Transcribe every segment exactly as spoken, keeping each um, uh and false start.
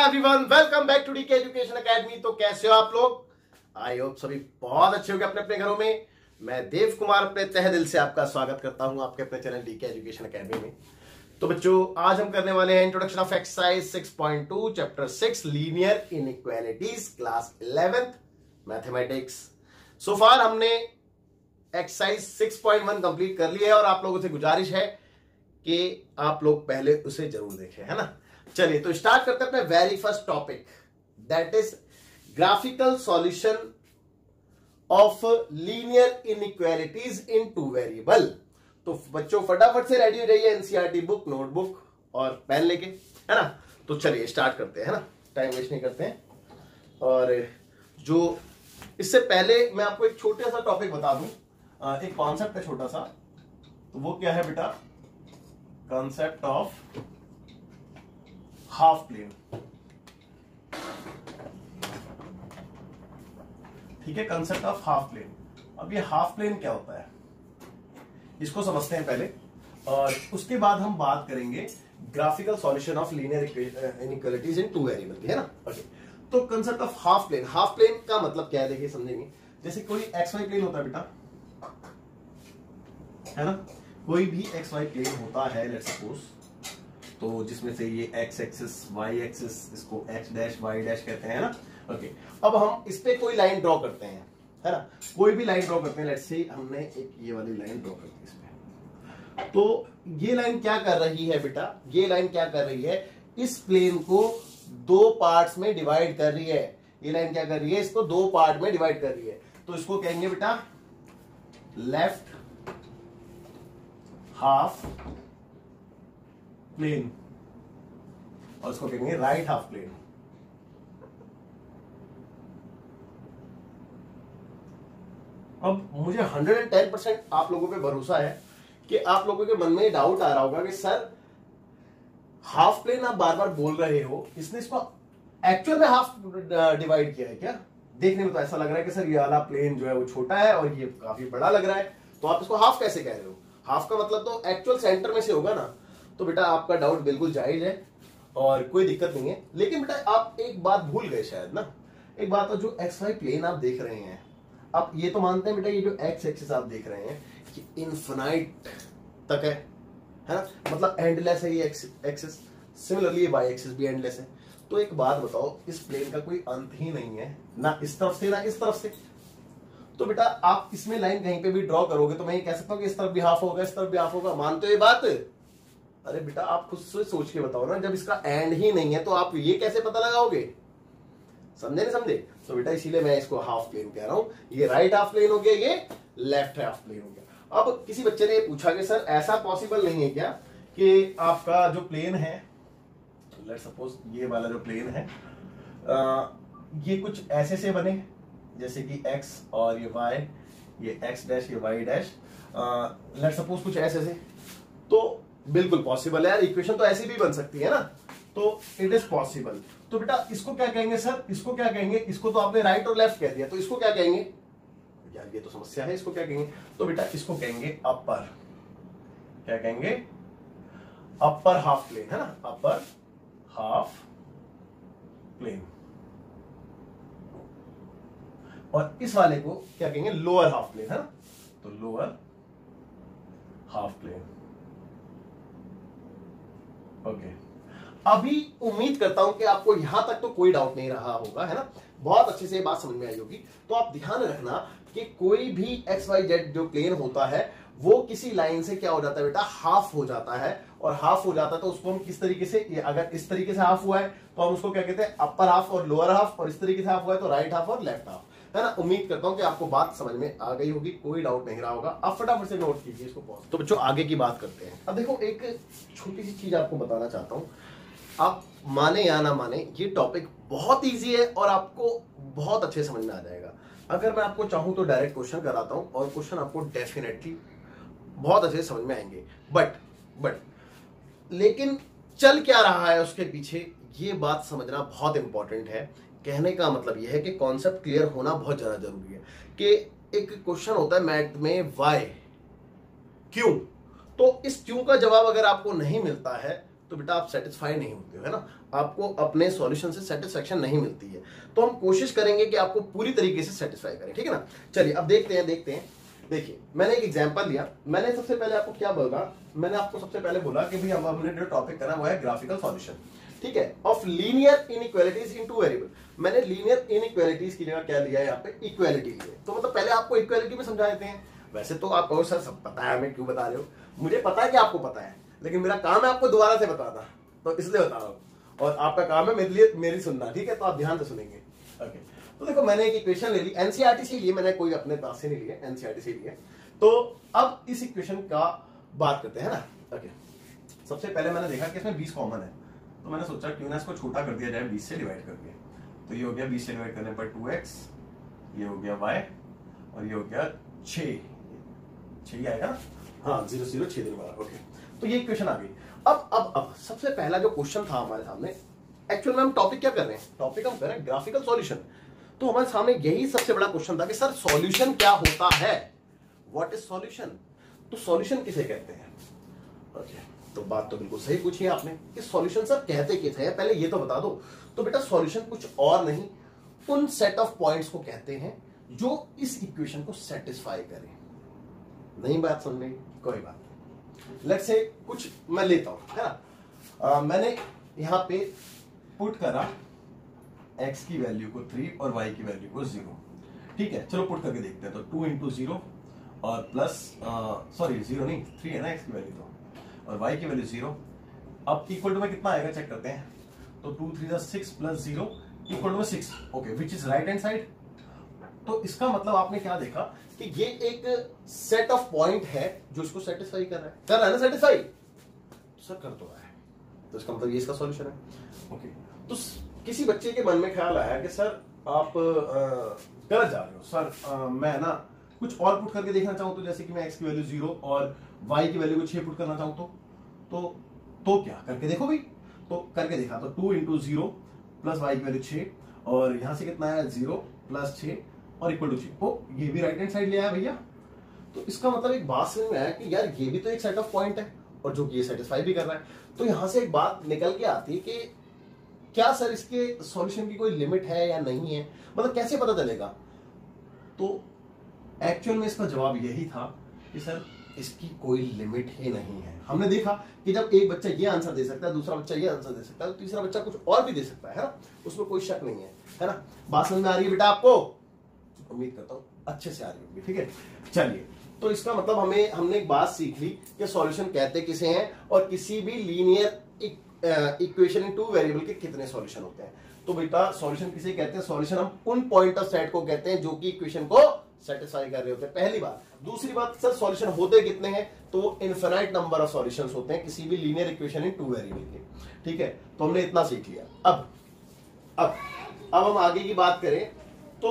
Everyone, welcome back to DK education academy. तो कैसे हो आप लोग? आई होप सभी बहुत अच्छे होंगे अपने अपने घरों में। मैं देव कुमार अपने तहे दिल से आपका स्वागत करता हूं आपके अपने चैनल डीके एजुकेशन एकेडमी में। तो बच्चों, आज हम करने वाले हैं introduction of exercise six point two chapter six linear inequalities, class eleventh mathematics. So far हमने exercise six point one complete कर लिया है और आप लोगों से गुजारिश है कि आप लोग पहले उसे जरूर देखें, है ना। चलिए तो स्टार्ट करते हैं अपने very first topic, that is graphical solution of linear inequalities in two variable. तो बच्चों फटाफट से रेडी हो जाइए, एनसीईआरटी बुक, नोटबुक और पेन लेके, है ना। तो चलिए स्टार्ट करते हैं, है ना, टाइम वेस्ट नहीं करते हैं। और जो इससे पहले मैं आपको एक छोटा सा टॉपिक बता दूं, एक कॉन्सेप्ट है छोटा सा। तो वो क्या है बेटा? Concept of half plane. ठीक है, कंसेप्ट ऑफ हाफ प्लेन। अब ये हाफ प्लेन क्या होता है इसको समझते हैं पहले, और उसके बाद हम बात करेंगे graphical solution of linear inequalities in two variable, है ना। ओके, तो concept of half plane. Half plane का मतलब क्या है देखिए, समझेंगे। जैसे कोई एक्स वाई प्लेन होता है बेटा, है ना, कोई भी एक्स वाई प्लेन होता है, लेट्स सपोज, तो जिसमें से ये एक्स एक्सिस, वाई एक्सिस, इसको एक्स डैश वाई डैश कहते हैं ना। ओके, अब हम इस पे कोई लाइन ड्रॉ करते हैं, है ना, कोई भी लाइन ड्रॉ करते हैं। लेट्स से हमने एक ये वाली लाइन ड्रॉ कर दी इस पे। तो ये लाइन क्या कर रही है बेटा? ये लाइन क्या कर रही है? इस प्लेन को दो पार्ट्स में डिवाइड कर रही है। ये लाइन क्या कर रही है? इसको दो पार्ट में डिवाइड कर रही है। तो इसको कहेंगे बेटा लेफ्ट हाफ प्लेन, और इसको कहेंगे राइट हाफ प्लेन। अब मुझे वन हंड्रेड टेन परसेंट आप लोगों पे भरोसा है कि आप लोगों के मन में डाउट आ रहा होगा कि सर हाफ प्लेन आप बार बार बोल रहे हो, इसने इसको एक्चुअल में हाफ डिवाइड किया है क्या? देखने में तो ऐसा लग रहा है कि सर ये वाला प्लेन जो है वो छोटा है और ये काफी बड़ा लग रहा है, तो आप इसको हाफ कैसे कह रहे हो? हाफ का मतलब तो एक्चुअल सेंटर में से होगा ना। तो बेटा आपका डाउट बिल्कुल जायज है और कोई दिक्कत नहीं है। लेकिन बेटा आप एक बात भूल गए शायद ना। एक बात, तो जो एक्स वाई प्लेन आप देख रहे हैं, आप ये तो मानते हैं बेटा ये जो एक्स एक्सिस आप देख रहे हैं कि इनफिनाइट तक है, है ना, मतलब एंडलेस है ये एक्सिस। सिमिलरली ये वाई एक्सिस भी एंडलेस है। तो एक बात बताओ, इस प्लेन का कोई अंत ही नहीं है, ना इस तरफ से ना इस तरफ से। तो बेटा आप इसमें लाइन कहीं पे भी ड्रॉ करोगे तो मैं ये कह सकता हूं कि इस तरफ भी हाफ होगा, इस तरफ भी हाफ होगा। मानते हो ये बात? अरे बेटा आप खुद से सोच के बताओ ना, जब इसका एंड ही नहीं है तो आप ये कैसे पता लगाओगे? समझे नहीं समझे? तो बेटा इसीलिए मैं इसको हाफ प्लेन कह रहा हूं। ये राइट हाफ प्लेन हो गया, ये लेफ्ट हाफ प्लेन हो गया। अब किसी बच्चे ने पूछा कि सर ऐसा पॉसिबल नहीं है क्या कि आपका जो प्लेन है, लेट्स सपोज ये वाला जो प्लेन है, आ, ये कुछ ऐसे से बने जैसे कि x और ये y, ये x डैश ये y डैश, लेट्स सपोज कुछ ऐसे से। तो बिल्कुल पॉसिबल है यार, इक्वेशन तो ऐसी भी बन सकती है ना। तो इट इज पॉसिबल। तो बेटा इसको क्या कहेंगे सर? इसको क्या कहेंगे? इसको तो आपने राइट और लेफ्ट कह दिया, तो इसको क्या कहेंगे यार? ये तो समस्या है, इसको क्या कहेंगे? तो बेटा इसको कहेंगे अपर। क्या कहेंगे? अपर हाफ प्लेन, है ना, अपर हाफ प्लेन। और इस वाले को क्या कहेंगे? लोअर हाफ प्लेन, है ना। तो लोअर हाफ प्लेन। ओके, अभी उम्मीद करता हूं कि आपको यहां तक तो कोई डाउट नहीं रहा होगा, है ना, बहुत अच्छे से ये बात समझ में आई होगी। तो आप ध्यान रखना कि कोई भी एक्स वाई जेड जो प्लेन होता है वो किसी लाइन से क्या हो जाता है बेटा? हाफ हो जाता है। और हाफ हो जाता है तो उसको हम किस तरीके से, ये अगर इस तरीके से हाफ हुआ है तो हम उसको क्या कहते हैं? अपर हाफ और लोअर हाफ। और इस तरीके से हाफ हुआ है तो राइट हाफ और लेफ्ट हाफ, है ना। उम्मीद करता हूं कि आपको बात समझ में आ गई होगी, कोई डाउट नहीं रहा होगा। आप फटाफट से नोट कीजिए इसको पॉज। तो बच्चों आगे की बात करते हैं। अब देखो एक छोटी सी चीज आपको बताना चाहता हूं, आप माने या ना माने ये टॉपिक बहुत इजी है और आपको बहुत अच्छे समझ में आ जाएगा। अगर मैं आपको चाहूं तो डायरेक्ट क्वेश्चन कराता हूं और क्वेश्चन आपको डेफिनेटली बहुत अच्छे समझ में आएंगे। बट बट लेकिन चल क्या रहा है उसके पीछे, ये बात समझना बहुत इंपॉर्टेंट है। कहने का मतलब यह है कि कॉन्सेप्ट क्लियर होना बहुत ज्यादा जरूरी है। कि एक क्वेश्चन होता है मैथ में, वाई क्यों, तो इस क्यों का जवाब अगर आपको नहीं मिलता है तो बेटा आप सेटिस्फाई नहीं होते हो, है ना, आपको अपने सॉल्यूशन से सेटिस्फेक्शन नहीं मिलती है। तो हम कोशिश करेंगे कि आपको पूरी तरीके से सेटिस्फाई करें, ठीक है ना। चलिए अब देखते हैं देखते हैं देखिए मैंने एक एग्जांपल लिया। मैंने सबसे पहले आपको क्या बोला, मैंने आपको सबसे पहले बोला कि भाई हम हमने जो टॉपिक करा वो है ग्राफिकल सॉल्यूशन, ठीक है, of linear inequalities in two variable. मैंने लीनियर इनइक्वालिटीज की जगह क्या लिया है यहाँ पे, इक्वालिटी लिया। तो मतलब पहले आपको इक्वालिटी में समझा देते हैं। वैसे तो आप कहो सर सब पता है हमें, क्यों बता रहे हो, मुझे पता है कि आपको पता है, लेकिन मेरा काम है आपको दोबारा से बताना, तो इसलिए बता रहा हूँ, और आपका काम है मेरे लिए मेरी सुनना, ठीक है, तो आप ध्यान से सुनेंगे। ओके, तो देखो मैंने एक इक्वेशन ले ली, एनसीईआरटी से लिए, मैंने कोई अपने पास से नहीं लिए, एनसीईआरटी से लिए। तो अब इस इक्वेशन का बात करते हैं ना। ओके, सबसे पहले मैंने देखा कि इसमें बीस कॉमन है, तो मैंने सोचा क्यों ना इसको छोटा कर दिया जाए बीस से डिवाइड करके। तो ये हो गया बीस से डिवाइड करने पर टू एक्स, ये हो गया वाई, और ये हो गया छह, छह ही आएगा ना, हाँ जीरो जीरो छह दिन वाला। ओके, तो ये इक्वेशन आ गई। अब अब अब सबसे पहला जो क्वेश्चन था हमारे सामने, एक्चुअल में हम टॉपिक क्या कर रहे हैं, टॉपिक हम कर रहे हैं ग्राफिकल सॉल्यूशन। तो हमारे सामने यही सबसे बड़ा क्वेश्चन था कि सर सॉल्यूशन क्या होता है, व्हाट इज सॉल्यूशन। तो सॉल्यूशन किसे कहते हैं। ओके, तो बात तो बिल्कुल सही पूछी है आपने कि सॉल्यूशन सर कहते किसे हैं, पहले ये तो बता दो। तो बेटा सॉल्यूशन कुछ और नहीं, उन सेट ऑफ पॉइंट्स को कहते हैं जो इस इक्वेशन को सेटिस्फाई करें। नहीं बात समझ में, कोई बात नहीं। लेट्स से कुछ मैं लेता हूं, है ना, आ, मैंने यहां पे पुट करा x की वैल्यू को थ्री और y की वैल्यू को जीरो, ठीक है, चलो पुट करके देखते हैं। तो टू इंटू जीरो और प्लस सॉरी जीरो नहीं थ्री है ना x की वैल्यू, तो और y की वैल्यू जीरो। अब इक्वल टू में कितना आएगा चेक करते हैं। तो टू थ्री जा six plus zero equal to में six, okay, which is right hand side. तो इसका मतलब आपने क्या देखा कि ये एक सेट ऑफ पॉइंट है जो इसको सेटिस्फाई कर रहा है, कर रहा है ना सेटिस्फाई, सर कर तो रहा है, तो इसका मतलब ये इसका सॉल्यूशन है। ओके, तो किसी बच्चे के मन में ख्याल आया कि सर आप गलत जा रहे हो सर, आ, मैं ना कुछ और पुट करके देखना चाहूं, तो जैसे कि मैं x की वैल्यू जीरो और y की वैल्यू को छह पुट करना चाहूं, तो तो तो क्या करके देखो भाई। तो करके देखा, तो two into zero plus y की वैल्यू छह, और यहां से कितना आया जीरो प्लस छह और इक्वल टू छह। ओ ये भी राइट हैंड साइड ले आया भैया। तो इसका मतलब एक बात समझ में आया कि यार ये भी तो एक सेट ऑफ पॉइंट है और जो ये सेटिस्फाई भी कर रहा है। तो यहां से एक बात निकल के आती है कि क्या सर इसके सॉल्यूशन की कोई लिमिट है या नहीं है, मतलब कैसे पता चलेगा। तो एक्चुअल में इसका जवाब यही था कि सर इसकी कोई लिमिट ही नहीं है। हमने देखा कि जब एक बच्चा ये आंसर दे सकता है, दूसरा बच्चा ये आंसर दे सकता है, तो तीसरा बच्चा कुछ और भी दे सकता है, है ना, उसमें कोई शक नहीं है, है ना। बात समझ में आ रही है बेटा आपको, उम्मीद करता हूं अच्छे से आ रही होगी, ठीक है। चलिए, तो इसका मतलब हमें हमने एक बात सीख ली कि सॉल्यूशन कहते किसे हैं और किसी भी linear equation in two variable के कितने सॉल्यूशन होते हैं। तो बेटा सॉल्यूशन किसे कहते हैं, सॉल्यूशन हम उन पॉइंट ऑफ सेट को कहते हैं जो कि इक्वेशन को सेटिस्फाई कर रहे होते हैं, पहली बात। दूसरी बात, सर सॉल्यूशन होते कितने हैं, तो इनफिनाइट नंबर ऑफ सॉल्यूशंस होते हैं किसी भी linear equation in two variable के, ठीक है। तो हमने इतना सीख लिया। अब अब अब हम आगे की बात करें तो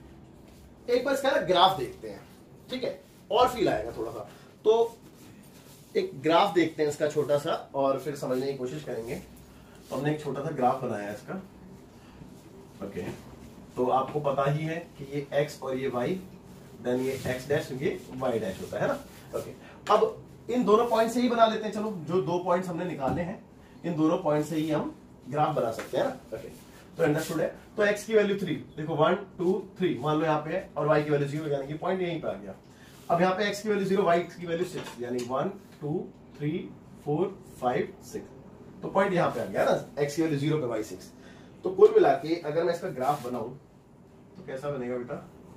एक बार इसका ना ग्राफ देखते हैं, ठीक है, और फील आएगा थोड़ा सा। तो एक ग्राफ देखते हैं इसका छोटा सा और फिर समझने की कोशिश करेंगे। तो हमने एक छोटा सा ग्राफ बनाया है इसका, ओके। तो आपको पता ही है कि ये x और ये y, देन ये x डैश ये y डैश होता है ना, ओके। अब इन दोनों पॉइंट से ही बना लेते हैं, चलो जो दो पॉइंट्स हमने निकाले हैं इन दोनों पॉइंट से ही हम ग्राफ बना सकते हैं ना, ओके। तो अंडरस्टूड है। तो x की वैल्यू थ्री, देखो वन टू थ्री मान लो यहाँ पे है, और y की वैल्यू जीरो, यानी कि पॉइंट यहीं पे आ गया। अब यहाँ पे x की वैल्यू जीरो, y की वैल्यू सिक्स, यानी one two three four five six, तो पॉइंट यहाँ पे आ गया ना, x की वैल्यू जीरो पे y सिक्स। तो कुल मिला के अगर मैं इसका ग्राफ बनाऊं तो कैसा बनेगा बेटा,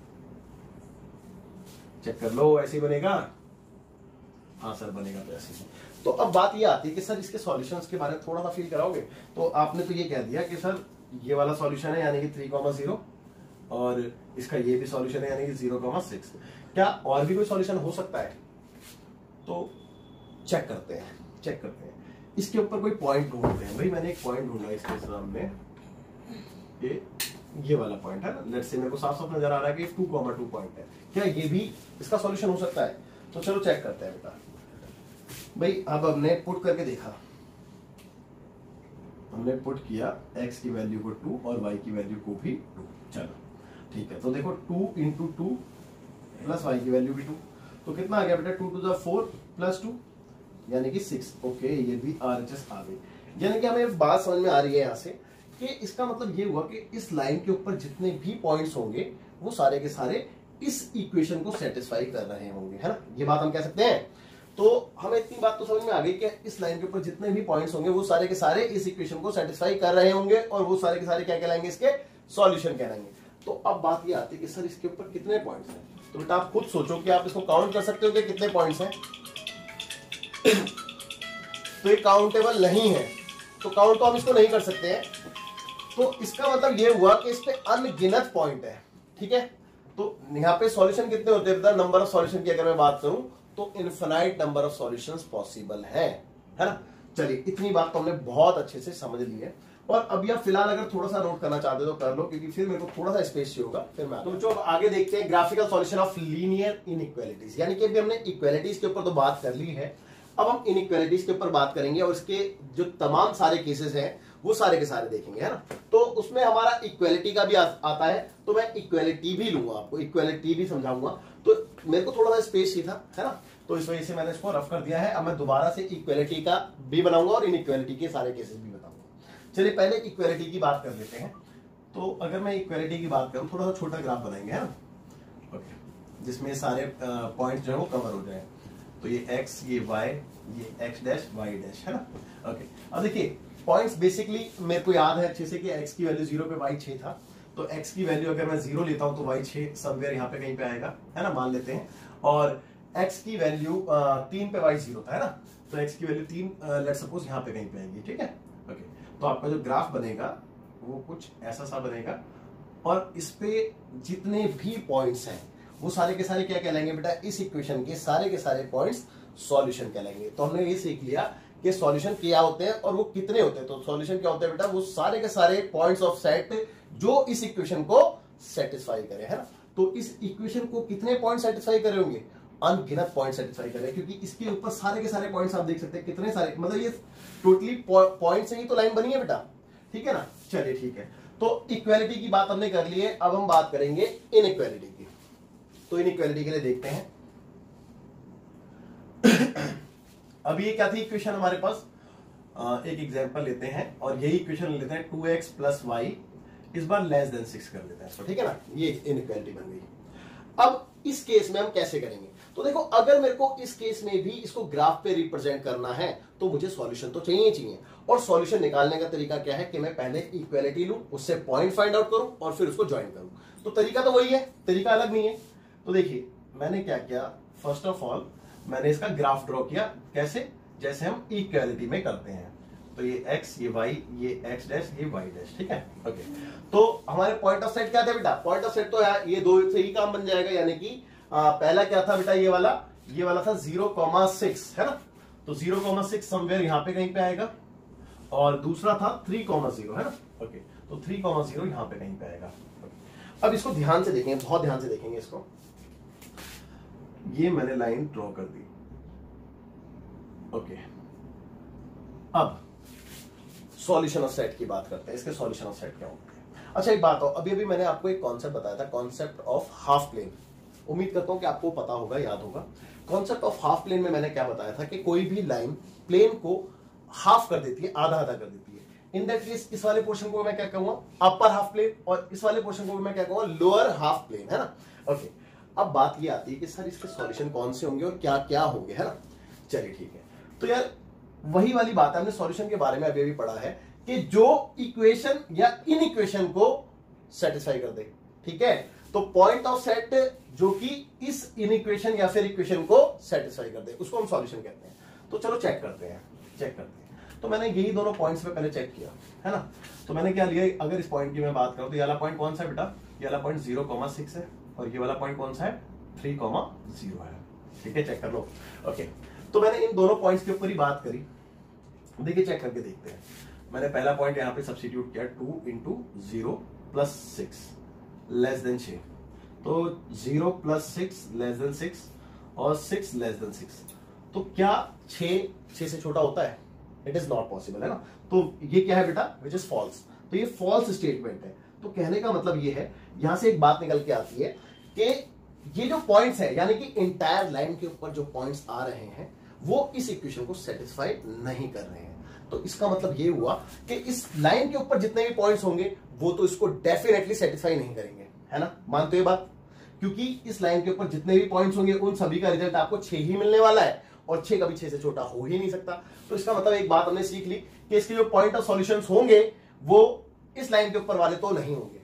चेक कर लो, ऐसे ही बनेगा, हाँ सर बनेगा तो ऐसे ही। तो अब बात ये आती है कि सर इसके सॉल्यूशंस के बारे में थोड़ा सा फील कराओगे। तो आपने तो ये कह दिया कि सर ये वाला सॉल्यूशन है यानी कि थ्री कॉमा जीरो, और इसका ये भी सॉल्यूशन है यानी कि जीरो कॉमा सिक्स। क्या और भी कोई सॉल्यूशन हो सकता है, तो चेक करते हैं चेक करते हैं इसके ऊपर कोई पॉइंट ढूंढते हैं। भाई मैंने एक पॉइंट ढूंढा इसके सामने, ये ये वाला पॉइंट है ना, लेट्स से मेरे को साफ साफ नजर आ रहा है कि टू कॉमा टू पॉइंट है, क्या ये भी इसका सॉल्यूशन हो सकता है। तो चलो चेक करते हैं बेटा। भाई अब हमने पुट करके देखा, हमने पुट किया x की वैल्यू को टू और y की वैल्यू को भी टू, चलो ठीक है। तो देखो two into two plus y की वैल्यू भी टू, तो कितना आ गया बेटा, टू टू जा फोर प्लस टू, यानी कि सिक्स। ओके, ये भी आरएचएस आ गई। यानी कि हमें बात समझ में आ रही है यहाँ से कि इसका मतलब ये हुआ कि इस लाइन के ऊपर जितने भी पॉइंट्स होंगे वो सारे के सारे इस इक्वेशन को सेटिस्फाई कर रहे होंगे, है ना। ये बात हम कह सकते हैं। तो हमें इतनी बात तो समझ में आ गई कि इस लाइन के ऊपर जितने भी पॉइंट्स होंगे वो सारे के सारे इस इक्वेशन को सेटिस्फाई कर रहे होंगे और वो सारे के सारे क्या कहलाएंगे, इसके सॉल्यूशन कहलाएंगे। तो अब बात ये आती है कि सर इसके ऊपर कितने पॉइंट्स हैं। तो बेटा आप खुद सोचो कि आप इसको काउंट कर सकते हो कि कितने पॉइंट्स हैं। तो ये काउंटेबल नहीं है, तो काउंट तो हम इसको नहीं कर सकते हैं। तो इसका मतलब ये हुआ कि इस पे अनगिनत पॉइंट है, ठीक है। तो यहाँ पे सॉल्यूशन कितने होते हैं, नंबर ऑफ सॉल्यूशन की अगर मैं बात करूं तो infinite number of solutions possible है, है ना। चलिए, इतनी बात तो हमने बहुत अच्छे से समझ ली है। और अब यह फिलहाल अगर थोड़ा सा नोट करना चाहते हो तो कर लो, क्योंकि फिर मेरे को थोड़ा सा स्पेस चाहिए होगा, फिर मैं तो जो अब आगे देखते हैं graphical solution of linear inequalities. यानी कि अभी हमने इक्वालिटीज के ऊपर तो बात कर ली है, अब हम इनइक्वालिटीज के ऊपर बात करेंगे और इसके जो तमाम सारे केसेस हैं वो सारे के सारे देखेंगे, है ना। तो उसमें हमारा इक्वालिटी का भी आ, आता है, तो मैं इक्वालिटी भी लूंगा, आपको इक्वालिटी भी समझाऊंगा। तो मेरे को थोड़ा सा स्पेस ही था, है ना, तो इस वजह से मैंने इसको रफ कर दिया है। अब मैं दोबारा से इक्वालिटी का भी बनाऊंगा और इनइक्वालिटी के सारे केसेस भी बताऊंगा। चलिए पहले इक्वालिटी की बात कर लेते हैं। तो अगर मैं इक्वालिटी की बात करूं, थोड़ा सा छोटा ग्राफ बनाएंगे, है ना, ओके, जिसमें सारे पॉइंट जो है वो कवर हो जाए। तो ये x, ये y, ये x डैश, y डैश, है ना। ओके, अब देखिए पॉइंट्स बेसिकली मेरे को याद है अच्छे से कि x की वैल्यू जीरो पे y छह था। तो x की वैल्यू अगर मैं जीरो लेता हूं तो y छह समवेयर यहाँ पे कहीं पे आएगा, है ना, मान लेते हैं। और x की वैल्यू तीन पे y जीरो था, है ना, तो x की वैल्यू तीन लेट्स सपोज यहाँ पे कहीं पे आएगी, ठीक है। ओके, तो आपका जो ग्राफ बनेगा वो कुछ ऐसा सा बनेगा और इस पे जितने भी पॉइंट्स हैं वो सारे के सारे क्या कहलाएंगे बेटा, इस इक्वेशन के सारे के सारे पॉइंट्स सॉल्यूशन कहलाएंगे। तो हमने ये सीख लिया कि सॉल्यूशन क्या होते हैं और वो कितने होते हैं। तो सॉल्यूशन क्या होते हैं बेटा, वो सारे के सारे पॉइंट्स ऑफ सेट जो इस इक्वेशन को सेटिस्फाई करे, है ना। तो इस इक्वेशन को कितने पॉइंट सेटिस्फाई करे होंगे, अनगिनत पॉइंट सेटिस्फाई करे, क्योंकि इसके ऊपर सारे के सारे पॉइंट्स आप देख सकते हैं कितने सारे, मतलब ये टोटली पॉइंट से ही तो लाइन बनी है बेटा, ठीक है ना। चलिए ठीक है, तो इक्वालिटी की बात हमने कर ली है, अब हम बात करेंगे इनइक्वालिटी की। तो इनइक्वालिटी के लिए देखते हैं अब ये क्या थी इक्वेशन हमारे पास, आ, एक एग्जांपल लेते हैं और यही इक्वेशन लेते हैं टू एक्स प्लस वाई, इस बार लेस देन सिक्स कर देते हैं इसको, ठीक है ना। ये इनइक्वालिटी बन गई। अब इस केस में हम कैसे करेंगे, तो देखो अगर मेरे को इस केस में भी इसको ग्राफ पे रिप्रेजेंट करना है तो मुझे सॉल्यूशन तो चाहिए चाहिए। और सॉल्यूशन निकालने का तरीका क्या है कि मैं पहले इक्वालिटी लूं, उससे पॉइंट फाइंड आउट करूं और फिर उसको ज्वाइन करूं। तो तरीका तो वही है, तरीका अलग नहीं है। तो देखिए मैंने क्या किया, फर्स्ट ऑफ ऑल मैंने इसका ग्राफ ड्रॉ किया, कैसे, जैसे हम इक्वालिटी में करते हैं। तो ये x, ये y, ये x डैश, ये y डैश, ठीक है। ओके, तो हमारे पॉइंट ऑफ सेट क्या था बेटा, पॉइंट ऑफ सेट तो यार ये दो से ही काम बन जाएगा। यानी कि आ, पहला क्या था बेटा, ये वाला ये वाला था जीरो कॉमा सिक्स, है ना। तो जीरो कॉमा सिक्स समवेयर यहाँ पे कहीं पे आएगा और दूसरा था थ्री कॉमा जीरो, है ना। ओके, तो थ्री कॉमा जीरो यहाँ पे कहीं पे आएगा। अब इसको ध्यान से देखेंगे, बहुत ध्यान से देखेंगे इसको। ये मैंने लाइन ड्रॉ कर दी। ओके, अब सॉल्यूशन ऑफ सेट की बात करते हैं, इसके सॉल्यूशन ऑफ सेट क्या होते हैं। अच्छा एक बात हो, अभी अभी मैंने आपको एक कॉन्सेप्ट बताया था, कॉन्सेप्ट ऑफ हाफ प्लेन। उम्मीद करता हूं कि आपको पता होगा, याद होगा। कॉन्सेप्ट ऑफ हाफ प्लेन में मैंने क्या बताया था कि कोई भी लाइन प्लेन को हाफ कर देती है, आधा आधा कर देती है। इन दैट केस इस वाले पोर्शन को मैं क्या कहूंगा, अपर हाफ प्लेन, और इस वाले पोर्शन को मैं क्या कहूंगा, लोअर हाफ प्लेन, है ना। ओके, अब बात ये आती है कि सर इसके सॉल्यूशन कौन से होंगे और क्या क्या होंगे, है ना। चलिए ठीक है, तो यार वही वाली बात है, हमने सॉल्यूशन के बारे में अभी अभी पढ़ा है कि जो इक्वेशन या इन इक्वेशन को सेटिस्फाई कर दे, ठीक है। तो पॉइंट ऑफ सेट जो कि इस इन इक्वेशन या फिर इक्वेशन को सेटिस्फाई कर दे, उसको हम सॉल्यूशन कहते हैं। तो चलो चेक करते हैं, चेक करते हैं। तो मैंने यही दोनों पॉइंट्स पे पहले चेक किया, है ना। तो मैंने क्या लिया, अगर इस पॉइंट की मैं बात करूं तो ये वाला पॉइंट कौन सा है बेटा, ये वाला पॉइंट जीरो कॉमा सिक्स है और ये वाला पॉइंट कौन सा है, थ्री कॉमा जीरो है, ठीक है। चेक कर लो। ओके, तो मैंने इन दोनों पॉइंट्स के ऊपर ही बात करी। देखिए चेक करके देखते हैं। मैंने पहला पॉइंट यहाँ पे सब्स्टिट्यूट किया, two into zero plus six less than छह। तो zero plus six less than six और सिक्स लेस देन सिक्स। तो क्या छह छह से छोटा होता है, इट इज नॉट पॉसिबल, है ना। तो ये क्या है बेटा, विच इज फॉल्स। तो ये फॉल्स स्टेटमेंट है। तो कहने का मतलब ये है, यहां से एक बात निकल के आती है कि ये जो पॉइंट्स है, यानी कि इंटायर लाइन के ऊपर जो पॉइंट्स आ रहे हैं वो इस इक्वेशन को सेटिस्फाई नहीं कर रहे हैं। तो इसका मतलब ये हुआ कि इस लाइन के ऊपर जितने भी पॉइंट्स होंगे वो तो इसको डेफिनेटली सेटिस्फाई नहीं करेंगे, है ना, मानते हो ये बात? क्योंकि इस लाइन के ऊपर जितने भी पॉइंट्स होंगे उन सभी का रिजल्ट आपको छह ही मिलने वाला है, और छह कभी छह से छोटा हो ही नहीं सकता। तो इसका मतलब एक बात हमने सीख ली कि इसके जो पॉइंट ऑफ सॉल्यूशंस होंगे वो इस लाइन के ऊपर वाले तो नहीं होंगे।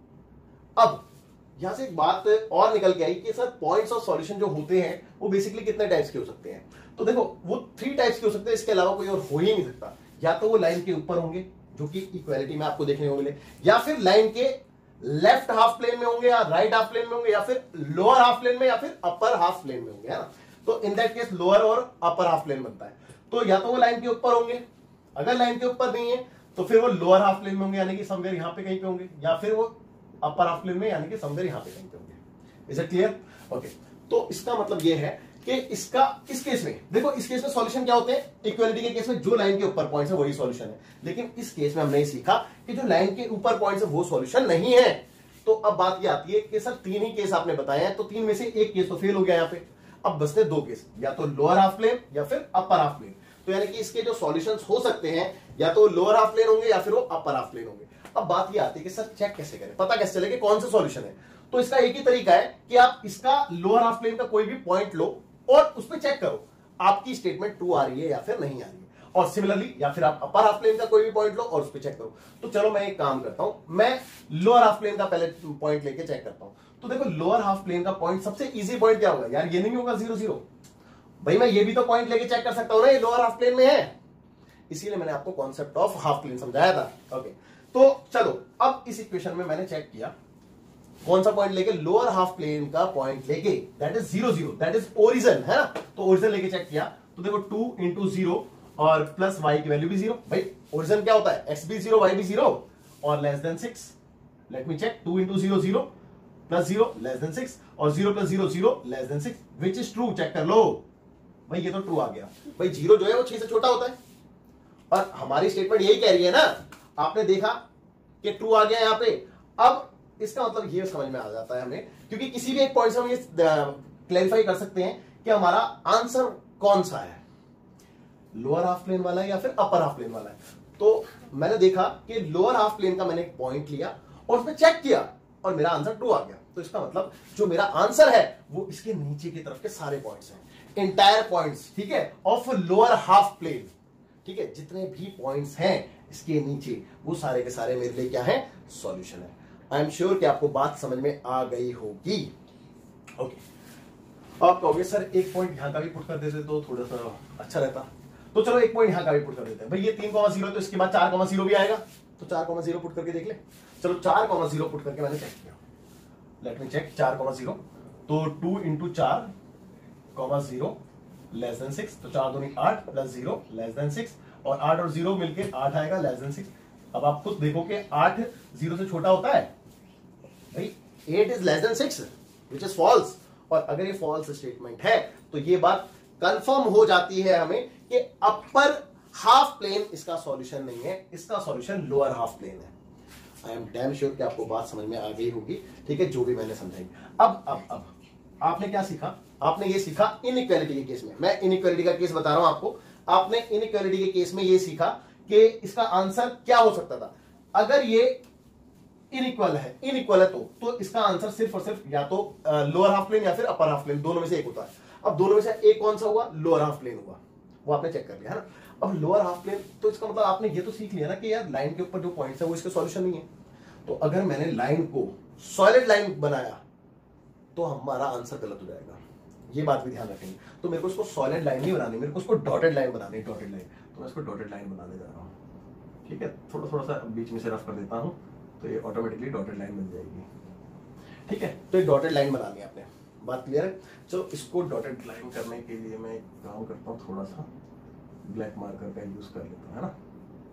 अब यहां से एक बात और निकल के आई कि सर पॉइंट्स ऑफ सॉल्यूशन जो होते हैं वो बेसिकली कितने टाइप्स के हो सकते हैं? तो देखो वो थ्री टाइप्स के हो सकते हैं, इसके अलावा कोई और हो ही नहीं सकता। या तो वो लाइन के ऊपर होंगे जो कि इक्वालिटी में आपको देखने को मिले, या फिर लाइन के लेफ्ट हाफ प्लेन में होंगे, या राइट हाफ प्लेन में होंगे, या फिर लोअर हाफ प्लेन में, या फिर अपर हाफ प्लेन में होंगे, है ना। तो इन दैट केस लोअर और अपर हाफ प्लेन बनता है। तो या तो वो लाइन के ऊपर होंगे, अगर लाइन के ऊपर नहीं है तो फिर वो लोअर हाफ प्लेन में होंगे यानी कि समवेयर यहां पे कहीं पे होंगे, या फिर वो अपर हाफ प्लेन में यानी कि समवेयर यहां पे कहीं पे होंगे। Is it clear? ओके, तो इसका मतलब ये है कि इसका इस केस में देखो, इस केस में सॉल्यूशन क्या होते हैं? इक्वालिटी के केस में जो लाइन के ऊपर पॉइंट्स है वही सॉल्यूशन है, लेकिन इस केस में हमने ये सीखा कि जो लाइन के ऊपर पॉइंट्स है वो सॉल्यूशन नहीं है। तो अब बात ये आती है कि सर तीन ही केस आपने बताए हैं, तो तीन में से एक केस तो फेल हो गया यहाँ पे। अब बचते दो केस, या तो लोअर हाफ प्लेन या फिर अपर हाफ प्लेन। तो यानी कि इसके जो सॉल्यूशंस हो सकते हैं या तो लोअर हाफ प्लेन होंगे या फिर वो अपर हाफ प्लेन होंगे। अब बात ये आती है कि सर चेक कैसे करें, पता कैसे चले कि कौन सा सॉल्यूशन है? तो इसका एक ही तरीका है कि आप इसका लोअर हाफ प्लेन का कोई भी पॉइंट लो और उस पर चेक करो आपकी स्टेटमेंट ट्रू आ रही है या फिर नहीं आ रही है। और सिमिलरली या फिर आप अपर हाफ प्लेन का कोई भी पॉइंट लो और उस पर चेक करो। तो चलो मैं एक काम करता हूं, मैं लोअर हाफ प्लेन का पहले पॉइंट लेके चेक करता हूं। तो देखो लोअर हाफ प्लेन का पॉइंट सबसे इजी पॉइंट क्या होगा यार? ये नहीं होगा जीरो जीरो। भाई मैं ये भी तो पॉइंट लेके चेक कर सकता हूं ना, ये लोअर हाफ प्लेन में है, इसीलिए मैंने आपको कॉन्सेप्ट ऑफ हाफ प्लेन समझाया था। ओके, तो चलो अब इस इक्वेशन में मैंने चेक किया कौन सा पॉइंट लेके, लोअर हाफ प्लेन का पॉइंट लेके, that is zero zero, that is origin, है ना। तो ओरिजिन लेके चेक किया तो देखो टू इंटू जीरो और प्लस वाई की वैल्यू भी जीरो। भाई ओरिजिन क्या होता है? एक्स भी जीरो वाई भी जीरो और less than six. Let me check, two into zero zero plus zero less than six और zero plus zero zero less than six, which is true? Check कर लो भाई, ये तो ट्रू आ गया। भाई जीरो जो है वो छह से छोटा होता है, और हमारी स्टेटमेंट यही कह रही है ना। आपने देखा कि ट्रू आ गया यहाँ पे। अब इसका मतलब ये समझ में आ जाता है हमें, क्योंकि किसी भी एक पॉइंट से हम ये क्लैरिफाई कर सकते हैं कि हमारा आंसर कौन सा है, लोअर हाफ प्लेन वाला है या फिर अपर हाफ प्लेन वाला है। तो मैंने देखा कि लोअर हाफ प्लेन का मैंने एक पॉइंट लिया और उसमें चेक किया और मेरा आंसर ट्रू आ गया। तो इसका मतलब जो मेरा आंसर है वो इसके नीचे की तरफ के सारे पॉइंट्स हैं, इंटायर पॉइंट्स, ठीक है, ऑफ लोअर हाफ प्लेन। ठीक है, जितने भी पॉइंट्स हैं इसके नीचे वो सारे के सारे मेरे लिए क्या है? सॉल्यूशन है। आई एम श्योर कि आपको बात समझ में आ गई होगी। ओके, आप कहोगे सर एक पॉइंट यहां का भी पुट कर देते तो थोड़ा सा अच्छा रहता। तो चलो एक पॉइंट यहां का भी पुट कर देते हैं। भाई ये तीन कॉमा जीरो तो इसके बाद चार कॉमा जीरो भी आएगा, तो चार कॉमा जीरो पुट करके देख ले। चलो चार कॉमा जीरो पुट करके मैंने चेक किया, लेट मी चेक। चार कॉमा जीरो तो टू इंटू चार comma zero less than six, तो चार दूनी आठ plus zero less than six, और आठ और जीरो मिलके आठ आएगा लेस देन सिक्स। अब आप खुद देखो कि आठ जीरो से छोटा होता है भाई, eight is less than six which is false. और अगर ये फॉल्स स्टेटमेंट है तो ये बात कंफर्म हो जाती है हमें कि अपर हाफ प्लेन इसका सॉल्यूशन नहीं है, इसका सॉल्यूशन लोअर हाफ प्लेन है। आई एम डैम श्योर कि आपको बात समझ में आ गई होगी, ठीक है, जो भी मैंने समझाई। अब अब अब आपने क्या सीखा? आपने ये सीखा इनइक्वालिटी के केस में, मैं इनइक्वालिटी का केस बता रहा हूं आपको। आपने इनइक्वालिटी के केस में ये सीखा कि इसका आंसर क्या हो सकता था। अगर ये इनइक्वल है, इनइक्वल है तो तो इसका आंसर सिर्फ और सिर्फ या तो लोअर हाफ प्लेन या फिर अपर हाफ प्लेन, दोनों में से एक होता है। अब दोनों में से एक कौन सा हुआ? लोअर हाफ प्लेन हुआ, वो आपने चेक कर लिया है ना। अब लोअर हाफ प्लेन, तो इसका मतलब आपने ये तो सीख लिया ना कि यार लाइन के ऊपर जो पॉइंट्स है वो इसके सॉल्यूशन नहीं है। तो अगर मैंने लाइन को सॉलिड लाइन बनाया तो हमारा आंसर गलत हो जाएगा, ये बात भी ध्यान रखेंगे। तो मेरे को इसको सॉलिड लाइन नहीं बनानी, मेरे को इसको डॉटेड लाइन बनानी है, डॉटेड लाइन। तो मैं इसको डॉटेड लाइन बनाने जा रहा हूँ, ठीक है। थोड़ा थोड़ा सा बीच में से रफ कर देता हूँ तो ये ऑटोमेटिकली डॉटेड लाइन बन जाएगी, ठीक है। तो ये डॉटेड लाइन बनानी है आपने, बात क्लियर है। चलो इसको डॉटेड लाइन करने के लिए मैं एक काम करता हूँ, थोड़ा सा ब्लैक मार्कर का यूज कर लेता हूँ, है ना।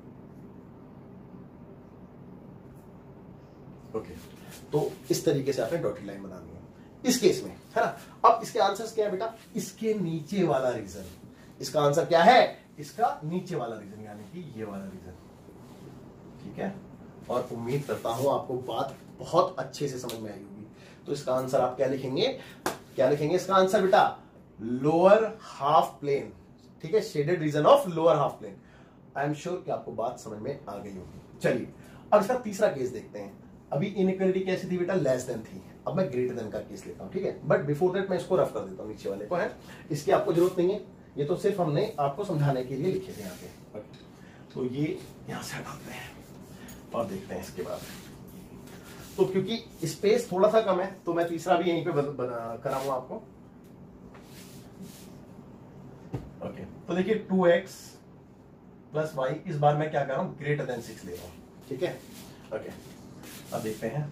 ओके, तो इस तरीके से आपने डॉटेड लाइन बनानी है इस केस में, है ना। अब इसके आंसर्स क्या है बेटा? इसके नीचे वाला रीजन, इसका आंसर क्या है? इसका नीचे वाला रीजन, यानी कि ये वाला रीजन, ठीक है। और उम्मीद करता हूं आपको बात बहुत अच्छे से समझ में आई होगी। तो इसका आंसर आप क्या लिखेंगे? क्या लिखेंगे इसका आंसर बेटा? लोअर हाफ प्लेन ठीक है, shaded region of lower half plane. I am sure कि आपको बात समझ में आ गई होगी। चलिए अब इसका तीसरा केस देखते हैं। अभी इनइक्वालिटी कैसी थी बेटा, लेस देन थी। अब मैं ग्रेटर देन का केस लेता हूं, ठीक है, बट बिफोर दैट मैं इसको रफ कर देता हूं, नीचे वाले को है, इसकी आपको जरूरत नहीं है, ये तो सिर्फ हमने आपको समझाने के लिए लिखे थे यहाँ पे। तो ये यहां से हटाते हैं और देखते हैं इसके बाद। तो क्योंकि स्पेस थोड़ा सा कम है तो मैं तीसरा भी यहीं पे कराऊंगा आपको। ओके, तो देखिए टू एक्स प्लस वाई, इस बार मैं क्या कर रहा हूं, ग्रेटर देन सिक्स ले रहा हूं, ठीक है। ओके, अब देखते हैं।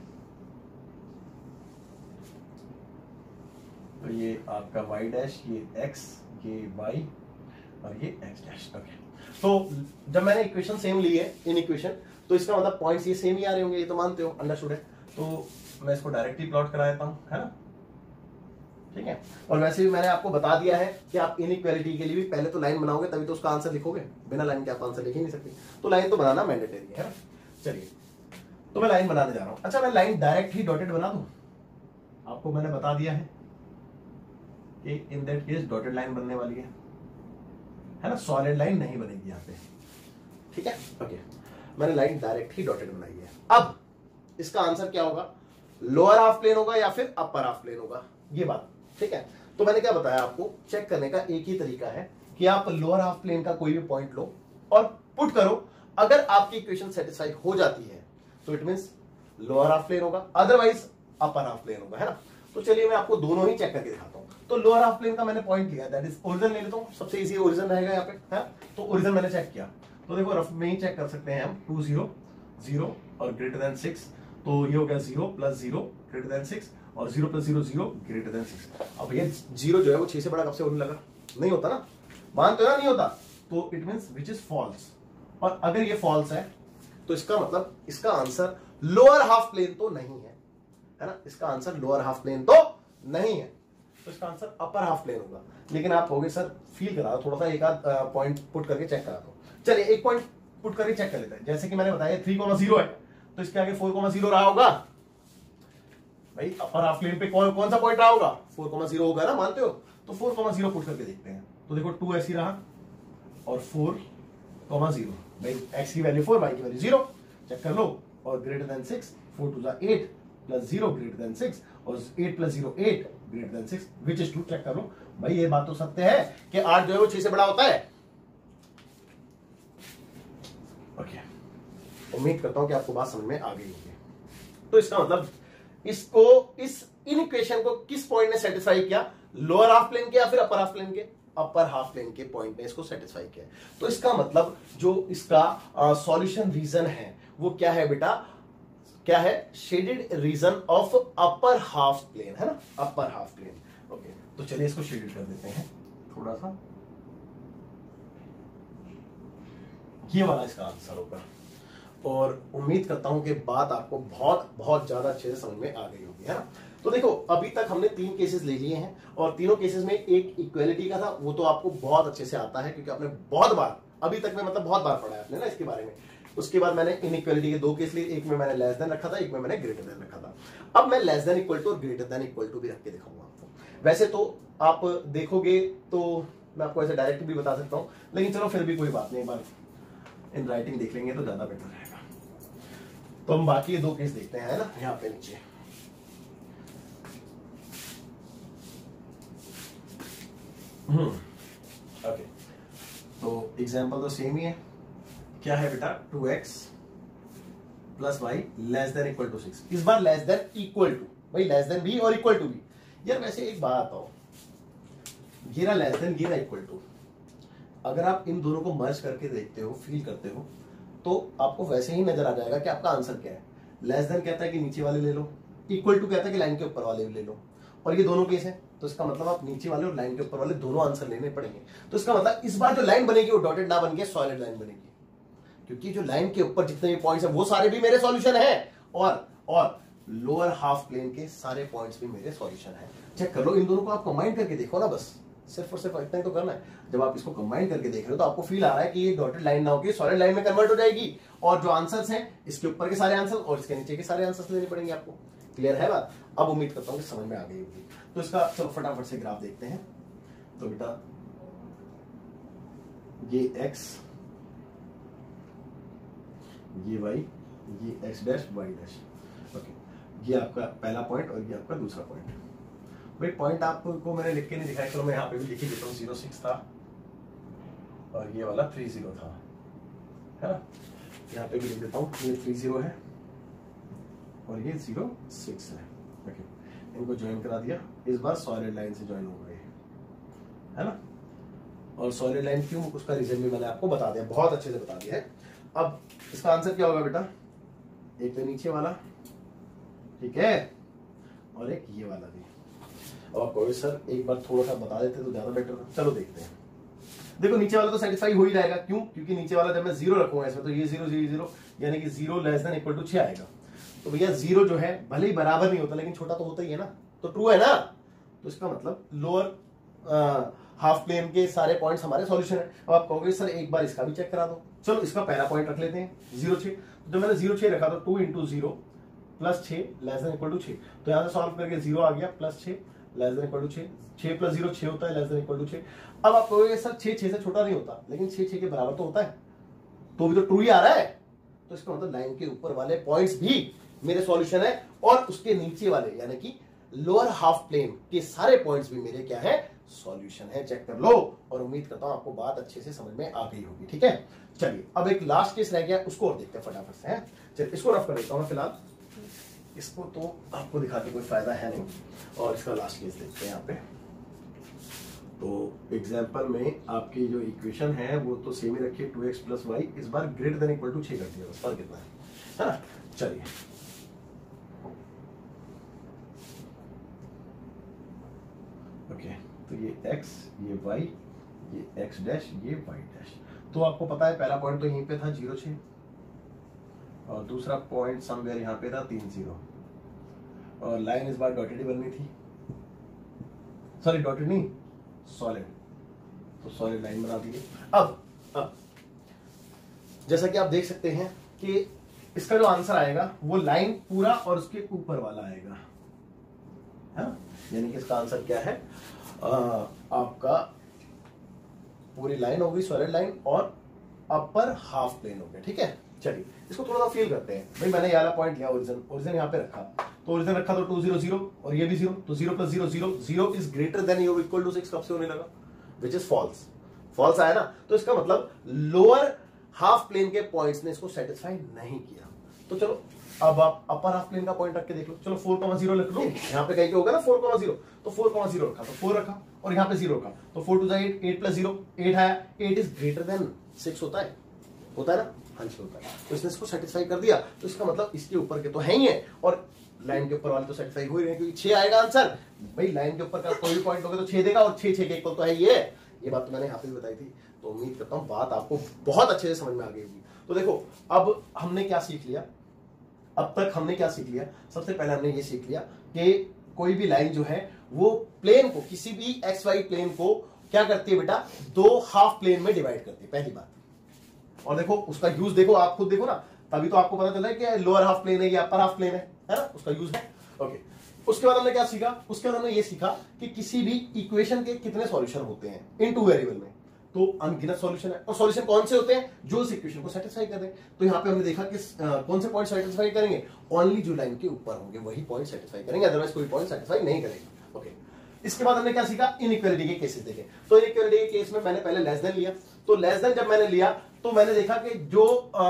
तो ये आपका y डैश, ये x, ये y और ये x डैश। ओके, तो जब मैंने इक्वेशन सेम ली है इन इक्वेशन, तो इसका मतलब पॉइंट्स ये सेम ही आ रहे होंगे, ये तो मानते हो, अंडरस्टूड है। तो मैं इसको डायरेक्टली प्लॉट करा देता हूं, है ना, ठीक है। और वैसे भी मैंने आपको बता दिया है कि आप इनइक्वालिटी के लिए भी पहले तो लाइन बनाओगे तभी तो उसका आंसर लिखोगे, बिना लाइन के आप आंसर लिख ही नहीं सकते, तो लाइन तो बनाना मैंडेटरी है ना। चलिए, तो मैं लाइन बनाने जा रहा हूं। अच्छा, मैं लाइन डायरेक्ट ही डॉटेड बना दूं, आपको मैंने बता दिया है कि in that case dotted line बनने वाली है, है ना, सॉलिड लाइन नहीं बनेगी यहाँ पे, ठीक है। ओके, मैंने लाइन डायरेक्ट ही डॉटेड बनाई है। अब इसका आंसर क्या होगा, लोअर हाफ प्लेन होगा या फिर अपर हाफ प्लेन होगा, ये बात, ठीक है। तो मैंने क्या बताया आपको, चेक करने का एक ही तरीका है कि आप लोअर हाफ प्लेन का कोई भी पॉइंट लो और पुट करो, अगर आपकी इक्वेशन सेटिस्फाई हो जाती है तो it means lower half plane होगा, अदरवाइज अपर हाफ प्लेन होगा, है ना। तो चलिए मैं आपको दोनों ही चेक करके दिखाता हूं। तो लोअर हाफ प्लेन का मैंने पॉइंट लिया, दैट इज ओरिजिन ले लेता हूं, सबसे इजी ओरिजिन रहेगा यहाँ पे, है। तो ओरिजिन मैंने चेक किया, तो देखो रफ में ही चेक कर सकते हैं हम, टू जीरो जीरो और ग्रेटर देन सिक्स, तो ये हो गया zero plus zero greater than six और zero plus zero zero greater than six. अब ये जीरो जो है वो छह से बड़ा कब से होने लगा, नहीं होता ना, मानते हो ना, नहीं होता, तो it means which is false. और अगर ये फॉल्स है तो इसका मतलब इसका आंसर लोअर हाफ प्लेन तो नहीं है, है ना, इसका आंसर लोअर हाफ प्लेन तो नहीं है, तो इसका आंसर अपर हाफ प्लेन होगा। लेकिन आप होगे सर फील करा दो थोड़ा सा, एक आध पॉइंट पुट करके चेक करा दो। चलिए एक पॉइंट पुट करके चेक कर लेते हैं। जैसे कि मैंने बताया थ्री कोमा जीरो है, तो इसके आगे फोर कोमा जीरो रहा होगा भाई, अपर हाफ प्लेन पे कौन कौन सा पॉइंट रहा होगा, फोर कोमा जीरो होगा ना, मानते हो। तो फोर कोमा जीरो पुट करके देखते हैं। तो देखो टू ऐसी रहा और फोर कोमा जीरो, भाई एक्स की वैल्यू फोर, वाई की वैल्यू जीरो, चेक कर लो। और greater than six, four two जा eight plus zero greater than six और eight plus zero eight greater than six, which is true, check कर लो भाई। ये बात तो सत्य है कि आठ जो है वो छह से बड़ा होता है। ओके, उम्मीद करता हूं कि आपको बात समझ में आ गई होगी। तो इसका मतलब इसको, इस इन इक्वेशन को किस पॉइंट ने सेटिस्फाई किया, लोअर हाफ प्लेन के या फिर अपर हाफ प्लेन के, अपर हाफ प्लेन के पॉइंट ने इसको सेटिस्फाई किया। तो इसका मतलब जो इसका सॉल्यूशन रीजन है वो क्या है बेटा, क्या है, shaded region of upper half plane, है ना, अपर हाफ प्लेन। ओके, तो चलिए इसको शेडेड कर देते हैं थोड़ा सा, ये वाला इसका आंसर होगा। और उम्मीद करता हूं कि बात आपको बहुत बहुत ज्यादा अच्छे से समझ में आ गई होगी, है ना। तो देखो अभी तक हमने तीन केसेस ले लिए हैं और तीनों केसेस में एक इक्वालिटी का था, वो तो आपको बहुत अच्छे से आता है क्योंकि आपने बहुत बार अभी तक में मतलब बहुत बार पढ़ा है आपने ना इसके बारे में। उसके बाद मैंने इनइक्वालिटी के दो केस लिए, एक में मैंने लेस देन रखा था, एक में मैंने ग्रेटर देन रखा था। अब मैं लेस देन इक्वल टू और ग्रेटर देन इक्वल टू भी रख के दिखाऊंगा आपको। वैसे तो आप देखोगे तो मैं आपको ऐसे डायरेक्ट भी बता सकता हूं, लेकिन चलो फिर भी कोई बात नहीं, एक बार इन राइटिंग देख लेंगे तो ज्यादा बेटर रहेगा। तो हम बाकी दो केस देखते हैं, है ना, यहां पे नीचे। हम्म ओके, तो एग्जांपल तो सेम ही है, क्या है बेटा, two x plus y less than equal to six. इस बार लेस देन इक्वल टू, भाई लेस देन भी और इक्वल टू भी। यार वैसे एक बात बताओ, ये रहा लेस देन, ये रहा इक्वल टू, अगर आप इन दोनों को मर्ज करके देखते हो, फील करते हो, तो आपको वैसे ही नजर आ जाएगा कि आपका आंसर क्या है। लेस देन कहता है कि नीचे वाले ले लो, इक्वल टू कहता है कि लाइन के ऊपर वाले भी ले लो, और ये दोनों केस है, तो इसका मतलब आप नीचे वाले और लाइन के ऊपर वाले दोनों आंसर लेने पड़ेंगे। तो इसका मतलब इस बार जो लाइन बनेगी वो डॉटेड ना बन के सॉलिड लाइन बनेगी, क्योंकि जो लाइन के ऊपर जितने भी पॉइंट्स हैं वो सारे भी मेरे सॉल्यूशन है, और और लोअर हाफ प्लेन के सारे पॉइंट्स भी मेरे सॉल्यूशन है। चेक कर लो, इन दोनों को आप कंबाइन करके देखो ना, बस सिर्फ और सिर्फ इतना ही तो करना है। जब आप इसको कंबाइन करके देख रहे हो तो आपको फील आ रहा है कि ये डॉटेड लाइन ना होकर सॉलिड लाइन में कन्वर्ट हो जाएगी, और जो आंसर्स हैं इसके ऊपर के सारे आंसर और इसके नीचे के सारे आंसर्स लेने पड़ेंगे आपको। क्लियर है बात? अब उम्मीद करता हूं कि समझ में आ गई होगी। तो इसका चलो फटाफट से ग्राफ देखते हैं। तो बेटा ये x, ये y, ये x dash y dash. Okay, ये आपका पहला पॉइंट और ये आपका दूसरा पॉइंट। भाई पॉइंट आपको मैंने लिख के नहीं दिखाया, चलो मैं यहाँ पे भी लिख ही देता हूँ। जीरो सिक्स था और ये वाला थ्री जीरो था, है ना। यहाँ पे भी लिख देता हूँ, ये थ्री जीरो है और ये जीरो सिक्स है। ओके, इनको ज्वाइन करा दिया। इस बार सॉलिड लाइन से ज्वाइन हो गए, है ना। और सॉलिड लाइन क्यों, उसका रीजन भी मैंने आपको बता दिया, बहुत अच्छे से बता दिया है। अब इसका आंसर क्या होगा बेटा, एक तो नीचे वाला, ठीक है, और एक ये वाला भी। अब आप कहोगे सर एक बार थोड़ा सा बता देते तो ज्यादा बेटर था। चलो देखते हैं। देखो नीचे वाला तो सेटिस्फाई हो ही जाएगा, क्यों, क्योंकि नीचे वाला जब मैं जीरो रखूंगा इसमें तो ये जीरो जीरो जीरो यानी कि zero less than equal to छह आएगा। तो भैया जीरो जो है भले ही बराबर नहीं होता लेकिन छोटा तो होता ही है ना, तो ट्रू है ना। तो इसका मतलब लोअर हाफ प्लेन के सारे पॉइंट्स हमारे सॉल्यूशन है। अब आप कहोगे सर एक बार इसका भी चेक करा दो। चलो इसका पहला पॉइंट रख लेते हैं जीरो छह। तो जब मैंने जीरो छह रखा तो टू इंटू जीरो प्लस छह लेस देन इक्वल टू छह, तो यहां से सॉल्व करके जीरो आ गया प्लस छह लेस देन इक्वल टू छह। छह प्लस जीरो छह होता है लेस देन इक्वल टू छह। अब आप कहोगे सर छह छह से छोटा नहीं होता, लेकिन छह छह के बराबर तो होता है, तो भी तो ट्रू ही आ रहा है। तो इसका मतलब लाइन के ऊपर वाले पॉइंट्स भी मेरे सॉल्यूशन है और उसके नीचे वाले यानी कि लोअर हाफ प्लेन के सारे पॉइंट्स भी मेरे क्या है, सॉल्यूशन है। चेक कर लो और उम्मीद करता हूं आपको बात अच्छे से समझ में आ गई होगी, ठीक है। चलिए अब एक लास्ट केस रह गया, उसको और देखते हैं फटाफट से, है। चलिए इसको रफ कर देता हूं फिलहाल, इसको तो आपको दिखा के कोई फायदा है नहीं, और इसका लास्ट केस देखते हैं यहाँ पे। तो एग्जाम्पल में आपकी जो इक्वेशन है वो तो सेम ही रखिए, टू एक्स प्लस वाई, इस बार ग्रेटर देन इक्वल टू छह कर दिया, बस फर्क कितना है, है ना। चलिए ओके, तो ये x, ये y, ये x डैश, ये y डैश। तो आपको पता है पहला पॉइंट तो यहीं पे था जीरो छह, और दूसरा पॉइंट समवेयर यहाँ पे था तीन जीरो, और लाइन इस बार डॉटेड ही बननी थी, सॉरी डॉटेड नहीं सॉलिड, तो सॉलिड लाइन बना दी। अब अब जैसा कि आप देख सकते हैं कि इसका जो आंसर आएगा वो लाइन पूरा और उसके ऊपर वाला आएगा, है ना। यानी कि इसका आंसर क्या है, आ, आपका पूरी लाइन होगी सॉलिड लाइन और अपर हाफ प्लेन हो गया, ठीक है। चलिए इसको थोड़ा सा फील करते हैं। भाई मैंने ये वाला पॉइंट लिया, ओरिजिन ओरिजिन यहाँ पे रखा, तो ओरिजिन रखा तो टू जीरो जीरो और ये भी जीरो, तो zero plus zero zero, zero is greater than और इक्वल टू सिक्स कब से होने लगा, विच इज फॉल्स, फॉल्स आया ना। तो इसका मतलब लोअर हाफ प्लेन के पॉइंट्स ने इसको सेटिस्फाई नहीं किया। तो चलो अब आप अपर हाफ प्लेन का पॉइंट रख के देख लो। चलो फोर कॉमा जीरो लिख लो, यहाँ पे कहीं होगा ना फोर कॉमा जीरो, तो फोर कॉमा जीरो रखा तो फोर रखा और यहाँ पे जीरो रखा, तो four two eight, eight plus zero eight आया। Eight is greater than six होता है, होता है ना, हाँ जी होता है। तो इसने इसको सेटिस्फाई कर दिया, तो इसका मतलब इसके ऊपर के तो है ही है और लाइन के ऊपर वाले तो सेटिस्फाई हो ही रहे हैं, क्योंकि छह आएगा आंसर। भाई लाइन के ऊपर का कोई भी पॉइंट होगा तो छह देगा और छह छह के इक्वल तो है ही है। ये बात तो मैंने यहाँ पे भी बताई थी, तो उम्मीद करता हूँ बात आपको बहुत अच्छे से समझ में आ गई होगी। तो देखो अब हमने क्या सीख लिया, अब तक हमने क्या सीख लिया, सबसे पहले हमने ये सीख लिया कि कोई भी लाइन जो है वो प्लेन को, किसी भी एक्स वाई प्लेन को क्या करती है बेटा, दो हाफ प्लेन में डिवाइड करती है, पहली बात। और देखो उसका यूज देखो, आप खुद देखो ना, तभी तो आपको पता चला है कि लोअर हाफ प्लेन है या अपर हाफ प्लेन है, है ना, उसका यूज है। ओके, उसके बाद हमने क्या सीखा, उसके बाद हमने ये सीखा कि किसी भी इक्वेशन के कितने सॉल्यूशन होते हैं इन टू वेरिएबल में, तो अनगिनत सॉल्यूशन है। और सॉल्यूशन कौन से होते हैं, जो इस इक्वेशन को सेटिस्फाई कर रहे हैं। तो यहाँ पे हमने देखा कि आ, कौन से पॉइंट सेटिस्फाई करेंगे, ओनली जो लाइन के ऊपर होंगे वही पॉइंट सेटिस्फाई करेंगे, अदरवाइज कोई पॉइंट सेटिस्फाई नहीं करेगा। ओके, इसके बाद हमने क्या सीखा, इनइक्वालिटी के केसेस देखे। तो इनइक्वालिटी के केस में मैंने पहले लेस देन लिया, तो लेस देन जब मैंने लिया तो मैंने देखा कि जो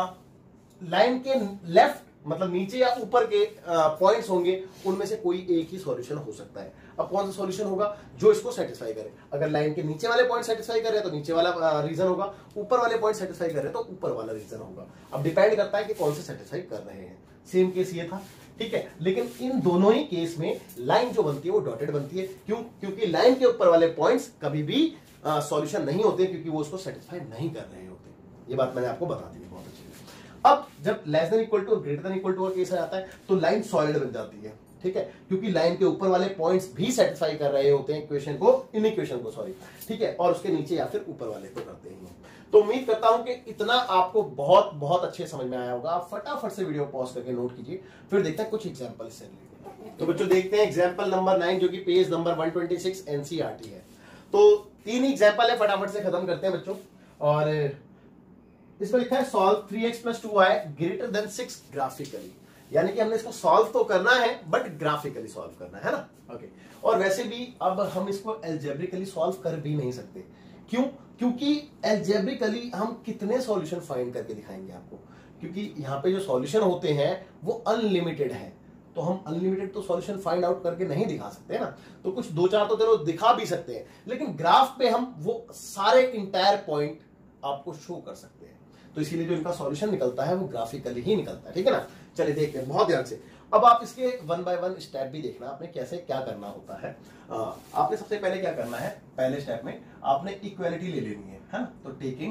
लाइन के लेफ्ट मतलब नीचे या ऊपर के पॉइंट्स होंगे उनमें से कोई एक ही सॉल्यूशन हो सकता है। अब कौन सा सॉल्यूशन होगा, जो इसको सेटिस्फाई करे। अगर लाइन के नीचे वाले पॉइंट सेटिस्फाई कर रहे हैं तो नीचे वाला रीजन होगा, ऊपर वाले पॉइंट सेटिस्फाई कर रहे हैं तो ऊपर वाला रीजन होगा। अब डिपेंड करता है कि कौन से सेटिस्फाई कर रहे हैं। सेम केस ये था, ठीक है। लेकिन इन दोनों ही केस में लाइन जो बनती है वो डॉटेड बनती है। क्यों, क्योंकि लाइन के ऊपर वाले पॉइंट्स कभी भी सॉल्यूशन नहीं होते, क्योंकि वो उसको सेटिस्फाई नहीं कर रहे होते। ये बात मैंने आपको बता दी बहुत अच्छी। अब जब लेस देन इक्वल टू और ग्रेटर देन इक्वल टू का केस आ जाता है तो लाइन सॉलिड बन जाती है, ठीक है, क्योंकि लाइन के ऊपर वाले पॉइंट्स भी सेटिस्फाई कर रहे होते हैं इक्वेशन को, इन इक्वेशन को सॉरी, ठीक है, और उसके नीचे या फिर ऊपर वाले को करते हैं। तो उम्मीद करता हूं कि इतना आपको बहुत बहुत अच्छे समझ में आया होगा। आप फटाफट से वीडियो पॉज करके नोट कीजिए, फिर देखते हैं कुछ एग्जांपल इससे रिलेटेड। तो बच्चों देखते हैं एग्जांपल नंबर नाइन, जो कि page number one twenty six NCERT है। तो तीन एग्जांपल है, फटाफट से खत्म करते हैं बच्चों। और इसमें लिखा है solve three x plus two y greater than six graphically, यानी कि हमने इसको सॉल्व तो करना है बट ग्राफिकली सॉल्व करना है ना। ओके, और वैसे भी अब हम इसको एल्जेब्रिकली सॉल्व कर भी नहीं सकते। क्यों? क्योंकि एल्जेब्रिकली हम कितने सॉल्यूशन फाइंड करके दिखाएंगे आपको, क्योंकि यहाँ पे जो सॉल्यूशन होते हैं वो अनलिमिटेड है, तो हम अनलिमिटेड तो सॉल्यूशन फाइंड आउट करके नहीं दिखा सकते ना। तो कुछ दो चार तो चलो दिखा भी सकते हैं, लेकिन ग्राफ पे हम वो सारे इंटायर पॉइंट आपको शो कर सकते हैं, तो इसीलिए जो इनका सॉल्यूशन निकलता है वो ग्राफिकली ही निकलता है। ठीक है ना, चलिए देखते हैं बहुत ध्यान से। अब आप इसके वन बाय वन स्टेप भी देखना आपने कैसे क्या करना होता है। आ, आपने सबसे पहले क्या करना है, पहले स्टेप में आपने इक्वालिटी ले लेनी है, है ना। तो टेकिंग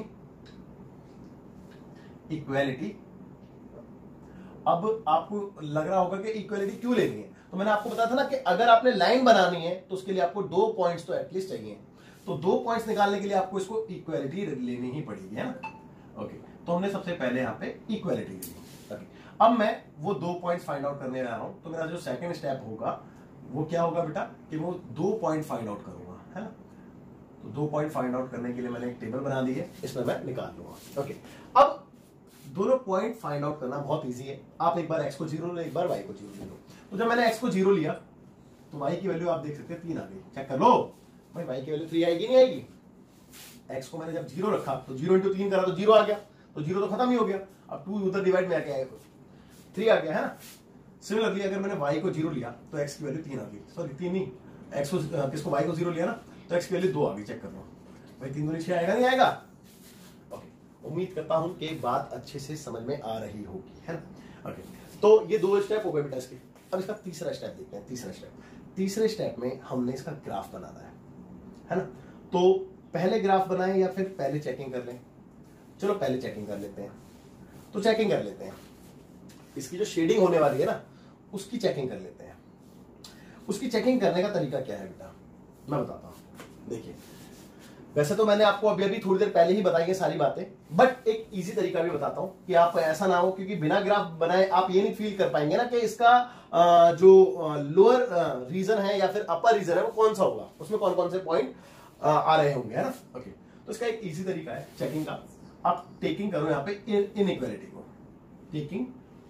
इक्वालिटी, अब आपको लग रहा होगा कि इक्वालिटी क्यों लेनी है, तो मैंने आपको बताया था ना कि अगर आपने लाइन बनानी है तो उसके लिए आपको दो पॉइंट्स तो एटलीस्ट चाहिए, तो दो पॉइंट्स निकालने के लिए आपको इसको इक्वालिटी लेनी ही पड़ेगी, है ना। ओके, तो हमने सबसे पहले यहाँ पे इक्वालिटी ली। ओके, अब मैं वो दो पॉइंट्स फाइंड आउट करने जा रहा हूं, तो मेरा जो सेकंड स्टेप होगा वो क्या होगा बेटा, कि वो दो पॉइंट फाइंड आउट करूंगा, है ना। तो दो पॉइंट फाइंड आउट करने के लिए मैंने एक टेबल बना दी है, इसमें मैं निकाल लूंगा। ओके, अब दोनों पॉइंट फाइंड आउट करना बहुत इजी है। आप एक बार एक्स को जीरो लो, एक बार वाई को जीरो ले लो। तो जब मैंने एक्स को जीरो लिया तो वाई की वैल्यू आप देख सकते हैं तीन आ गई। चेक कर लो भाई, वाई की वैल्यू थ्री आएगी नहीं आएगी। एक्स को मैंने जब जीरो रखा तो जीरो इंटू तीन करा तो जीरो आ गया, तो जीरो तो खत्म ही हो गया। अब टू उधर डिवाइड में आके आएगा, थ्री आ गया, है ना। सिमिलरली अगर मैंने y को जीरो लिया तो x की वैल्यू तीन आ गई, सॉरी तीन नहीं, x को किसको y को जीरो लिया ना, तो x की वैल्यू दो आ गई। चेक कर लो भाई, तीन दूनी छह आएगा नहीं आएगा। ओके, उम्मीद करता हूं कि बात अच्छे से समझ में आ रही होगी, है ना। ओके, तो ये दो स्टेप हो गए बेटा इसके। अब इसका तीसरा स्टेप देखते हैं। तीसरा स्टेप तीसरे स्टेप में हमने इसका ग्राफ बनाना है, है ना। तो पहले ग्राफ बनाएं या फिर पहले चेकिंग कर लें? चलो पहले चेकिंग कर लेते हैं। तो चेकिंग कर लेते हैं, इसकी जो शेडिंग होने वाली है ना उसकी चेकिंग कर लेते हैं। उसकी चेकिंग करने का तरीका क्या है बेटा, मैं बताता हूं। देखिए, वैसे तो मैंने आपको अभी अभी थोड़ी देर पहले ही बताई है सारी बातें, बट एक इजी तरीका भी बताता हूं कि आप ऐसा ना हो, क्योंकि बिना ग्राफ बनाए आप ये नहीं फील कर पाएंगे ना कि इसका जो लोअर रीजन है या फिर अपर रीजन है वो कौन सा होगा, उसमें कौन कौन से पॉइंट आ रहे होंगे, है ना। ओके, तो इसका एक इजी तरीका है चेकिंग का। आप टेकिंग करो यहाँ पे इनइक्वालिटी को, टेकिंग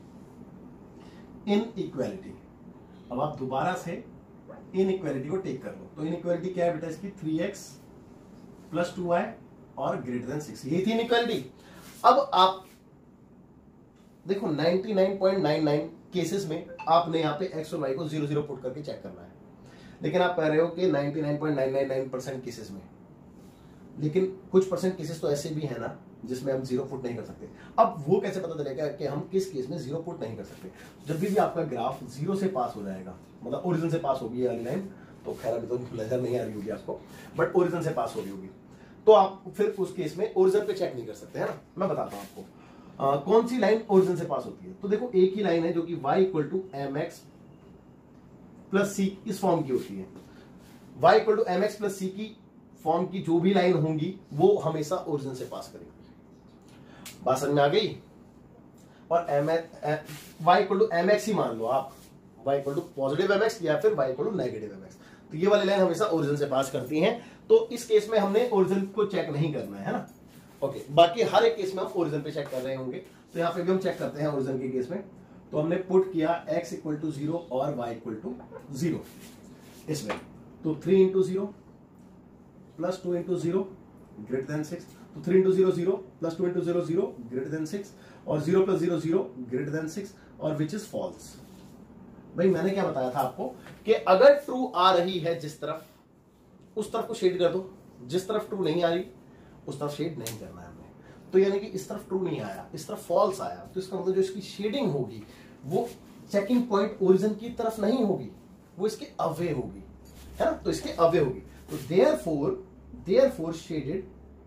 इनइक्वालिटी। अब आप दोबारा से इनइक्वालिटी को टेक कर लो। तो इनइक्वालिटी क्या है बेटा इसकी, three x plus two y और ग्रेटर देन सिक्स, यही थी इनइक्वालिटी। अब आप देखो ninety nine point nine nine cases में आपने यहाँ पे एक्स और वाई को जीरो जीरो पुट करके चेक करना है, लेकिन आप कह रहे हो कि ninety nine point nine nine nine percent cases में, लेकिन कुछ परसेंट केसेस तो ऐसे भी है ना जिसमें हम जीरो पुट नहीं कर सकते। अब वो कैसे पता चलेगा कि हम किस केस में जीरो पुट नहीं कर सकते? जब भी, भी आपका ग्राफ जीरो से पास हो जाएगा, मतलब ओरिजिन से पास होगी ये वाली लाइन, तो खैर अभी तो नजर नहीं आ रही होगी आपको, बट ओरिजिन से पास हो रही होगी, तो आप फिर उस केस में ओरिजिन पे चेक नहीं कर सकते, है ना। मैं बताता हूं आपको आ, कौन सी लाइन ओरिजिन से पास होती है। तो देखो एक ही लाइन है जो कि y equal to m x plus c इस फॉर्म की होती है। y equal to m x plus c की फॉर्म की जो भी लाइन होंगी वो हमेशा ओरिजिन से पास करेगी। बात समझ में आ गई? और m y equal to m x ही मान लो आप, y equal to positive m x या फिर y equal to negative m x, तो ये वाली लाइन हमेशा ओरिजिन से पास करती हैं। तो इस केस में हमने ओरिजिन को चेक नहीं करना है ना। ओके, बाकी हर एक केस में हम ओरिजिन पे चेक कर रहे होंगे, तो यहाँ पे भी हम चेक करते हैं ओरिजिन के केस में। तो हमने पुट किया x इक्वल टू जीरो और y इक्वल टू जीरो इसमें, तो three into zero plus two into zero greater than six, तो three into zero zero plus two into zero zero greater than six, और zero plus zero zero greater than six, और which is false. भाई मैंने क्या बताया था आपको कि अगर ट्रू आ रही है जिस तरफ, उस तरफ को शेड कर दो, जिस तरफ ट्रू नहीं आ रही उस तरफ शेड नहीं करना है हमें। तो यानी कि इस तरफ ट्रू नहीं आया, इस तरफ फॉल्स आया, तो इसका मतलब जो इसकी शेडिंग होगी वो चेकिंग पॉइंट ओरिजिन की तरफ नहीं होगी, वो इसके अवे होगी, है ना। तो इसके अवे होगी, तो therefore therefore shaded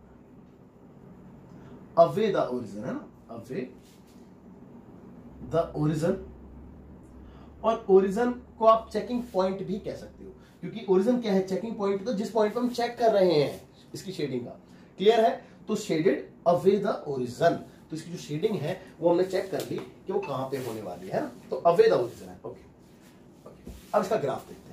away the origin, है ना, अवे द ओरिजिन। और ओरिजिन को आप चेकिंग पॉइंट भी कह सकते हो, क्योंकि ओरिजिन क्या है, चेकिंग पॉइंट, तो जिस पॉइंट पे हम चेक कर रहे हैं इसकी शेडिंग का, क्लियर है। तो शेडेड अवे द ओरिजिन, तो इसकी जो शेडिंग है वो हमने चेक कर ली कि वो कहां पे होने वाली है ना, तो अवे द ओरिजिन है। ओके ओके, अब इसका ग्राफ देखते हैं।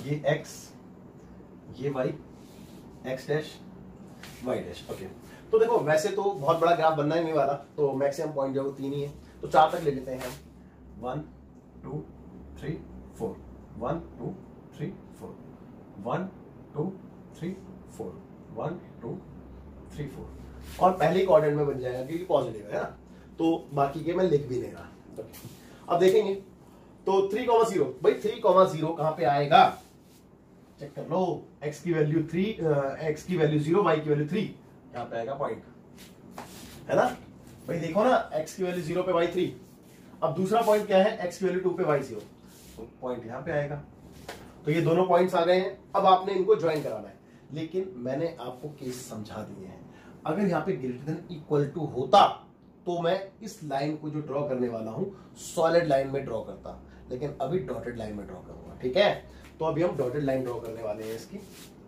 ये x, ये y, x dash, y dash. Okay, तो देखो वैसे तो बहुत बड़ा ग्राफ बनना ही नहीं वाला, तो मैक्सिमम पॉइंट जो है वो तीन ही है, तो चार तक ले लेते हैं हम। One two three four, one two three four, one two three four, one two three four, और पहले क्वाड्रेंट में बन जाएगा क्योंकि पॉजिटिव है ना, तो बाकी के मैं लिख भी नहीं रहा। अब देखेंगे तो थ्री कॉमा जीरो, भाई थ्री कॉमा जीरो कहां पे आएगा, चेक कर लो। x की वैल्यू थ्री, x की वैल्यू जीरो, y की वैल्यू थ्री, यहां पे आएगा पॉइंट, है ना भाई। देखो ना, x की वैल्यू जीरो पे y थ्री। अब दूसरा पॉइंट क्या है, x की वैल्यू टू पे y जीरो, तो पॉइंट यहां पे आएगा। तो ये दोनों पॉइंट्स आ गए हैं, अब आपने इनको ज्वाइन कराना है। लेकिन मैंने आपको केस समझा दिए हैं, अगर यहाँ पे ग्रेटर देन इक्वल टू होता तो मैं इस लाइन को जो ड्रॉ करने वाला हूं सॉलिड लाइन में ड्रॉ करता, लेकिन अभी डॉटेड लाइन में ड्रॉ करूंगा, ठीक है। तो अभी हम डॉटेड लाइन ड्रॉ करने वाले हैं इसकी।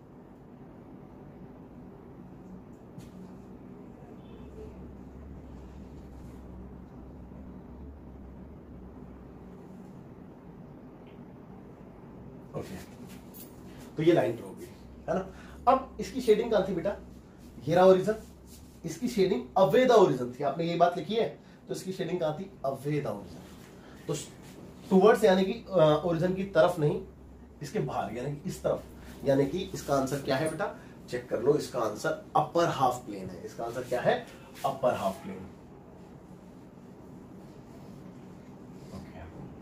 ओके, तो ये लाइन ड्रॉ होगी, है ना। अब इसकी शेडिंग कहां थी बेटा, ये रहा ओरिजिन, इसकी शेडिंग अवे द ओरिजिन थी, आपने ये बात लिखी है, तो इसकी शेडिंग कहां थी, अवे द ओरिजिन, तो टुवर्ड्स यानी कि ओरिजिन की तरफ नहीं, इसके बाहर यानी कि इस तरफ, यानी कि इसका आंसर क्या है बेटा, चेक कर लो, इसका आंसर अपर हाफ प्लेन है। इसका आंसर क्या है, अपर हाफ प्लेन। ओके,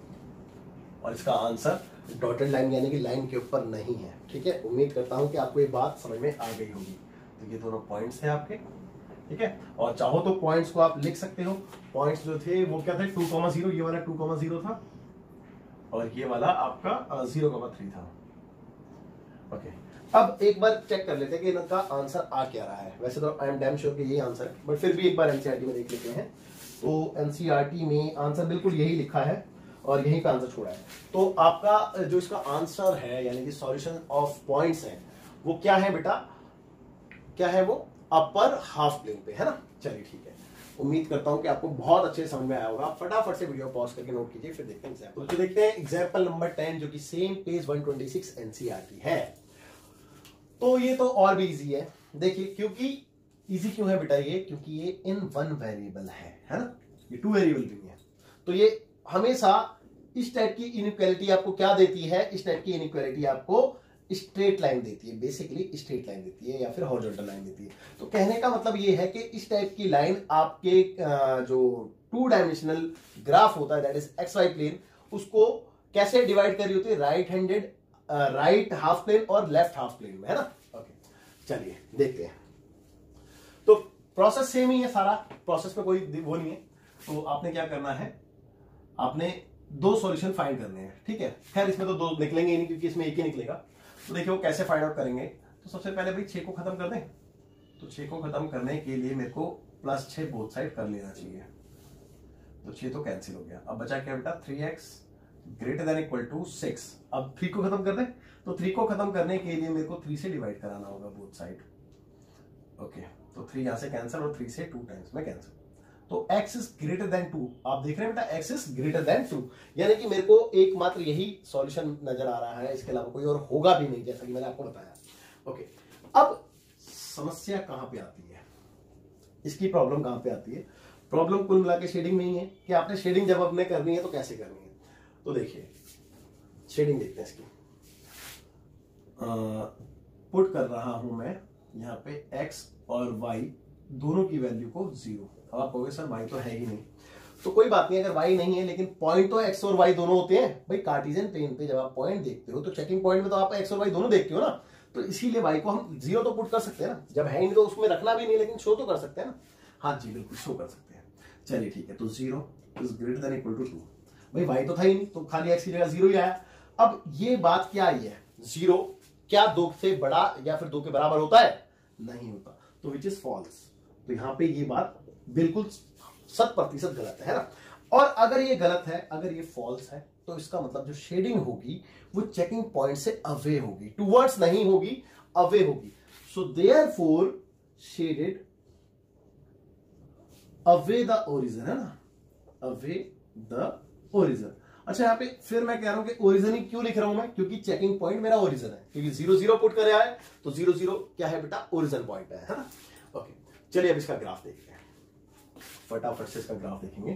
और इसका आंसर डॉटेड लाइन यानी कि लाइन के ऊपर नहीं है, ठीक है। उम्मीद करता हूं कि आपको ये बात समझ में आ गई होगी। तो ये दोनों पॉइंट्स हैं आपके, ठीक है। और चाहो तो पॉइंट्स को आप लिख सकते हो। पॉइंट्स जो थे वो क्या थे, टू कॉमा जीरो, ये वाला टू कॉमा जीरो था, और ये वाला आपका जीरो कॉमा थ्री था। ओके, अब एक बार चेक कर लेते हैं कि इनका आंसर आ क्या रहा है। वैसे तो आई एम डैम श्योर कि यही आंसर है, बट फिर भी एक बार एनसीईआरटी में देख लेते हैं। तो एनसीईआरटी में आंसर बिल्कुल यही लिखा है और यही का आंसर छोड़ा है। तो आपका जो इसका आंसर है यानी कि सॉल्यूशन ऑफ पॉइंट्स है वो क्या है बेटा, क्या है वो, अपर हाफ प्लेन पे, है ना। चलिए ठीक है, उम्मीद करता हूं कि आपको बहुत अच्छे समझ में आया होगा। फटाफट से वीडियो पॉज करके नोट कीजिए, फिर देखते हैं एग्जांपल। तो देखते हैं एग्जांपल नंबर टेन, जो कि same page one twenty six NCERT है। तो ये तो और भी इजी है, देखिए, क्योंकि इजी क्यों है बेटा ये, क्योंकि ये इन वन वेरिएबल है, है ना, ये टू वेरिएबल भी है। तो ये हमेशा इस टाइप की इनइक्वालिटी आपको क्या देती है, इस टाइप की इनइक्वालिटी आपको स्ट्रेट लाइन देती है, बेसिकली स्ट्रेट लाइन देती है या फिर हॉरिजॉन्टल लाइन देती है। तो कहने का मतलब ये है कि इस टाइप की लाइन आपके जो टू डायमेंशनल ग्राफ होता है, that is x y plane, उसको कैसे डिवाइड कर रही होती है, right handed, right half plane और लेफ्ट हाफ प्लेन में, है ना। ओके, चलिए देखते हैं। तो प्रोसेस सेम ही है, सारा प्रोसेस में कोई वो नहीं है। तो आपने क्या करना है, आपने दो सॉल्यूशन फाइंड करने हैं, ठीक है। खैर इसमें तो दो निकलेंगे ही नहीं क्योंकि इसमें एक ही निकलेगा। तो देखिए वो कैसे फाइंड आउट करेंगे। तो सबसे पहले भाई छह को खत्म कर दें। तो छह को खत्म करने के लिए मेरे को प्लस छह बोथ साइड कर लेना चाहिए। तो छह तो कैंसिल हो गया। अब बचा क्या बेटा, three x greater than equal to six. अब थ्री को खत्म कर दें। तो थ्री को खत्म करने के लिए मेरे को थ्री से डिवाइड कराना होगा बोथ साइड। ओके, तो थ्री यहां से कैंसिल और थ्री से टू टाइम्स में कैंसिल। तो x is greater than two, आप देख रहे हैं बेटा, x is greater than two, यानी कि मेरे को एकमात्र यही सॉल्यूशन नजर आ रहा है, इसके अलावा कोई और होगा भी नहीं, जैसा कि मैंने आपको बताया। ओके, अब समस्या कहां पे आती है, इसकी प्रॉब्लम कहां पे आती है। प्रॉब्लम कुल मिला के शेडिंग में ही है कि आपने शेडिंग जब आपने करनी है तो कैसे करनी है। तो देखिए शेडिंग देखते हैं इसकी। पुट कर रहा हूं मैं यहां पे x और y दोनों की वैल्यू को जीरो। अब आप कहोगे सर y तो है ही नहीं, तो कोई बात नहीं, अगर y नहीं है लेकिन पॉइंट तो x और y दोनों होते हैं भाई। कार्टेशियन प्लेन पे जब आप पॉइंट देखते हो तो चेकिंग पॉइंट में तो आप x और y दोनों देखते हो ना, तो इसीलिए y को हम जीरो तो पुट कर सकते हैं ना, जब है ही नहीं तो उसमें रखना भी नहीं, लेकिन शो तो कर सकते हैं ना। हाँ जी बिल्कुल शो कर सकते हैं। चलिए ठीक है, तो zero is greater than equal to two, भाई y तो था ही नहीं तो खाली x की जगह जीरो ही आया। अब ये बात क्या आई है, जीरो क्या दो से बड़ा या फिर दो के बराबर होता है, नहीं होता, तो विच इज फॉल्स। तो यहां पे ये बात बिल्कुल शत प्रतिशत गलत है ना। और अगर ये गलत है, अगर ये फॉल्स है, तो इसका मतलब जो शेडिंग होगी वो चेकिंग पॉइंट से अवे होगी, टुवर्ड्स नहीं होगी, अवे होगी। So therefore shaded away the origin, है ना, अवे द ओरिजिन। अच्छा यहाँ पे फिर मैं कह रहा हूं कि ओरिजिन ही क्यों लिख रहा हूं मैं, क्योंकि चेकिंग पॉइंट मेरा ओरिजिन है, क्योंकि जीरो जीरो पुट कर रहा है तो जीरो जीरो क्या है बेटा, ओरिजिन पॉइंट है, है ना। ओके चलिए अब इसका ग्राफ देखते हैं, फटाफट से इसका ग्राफ देखेंगे।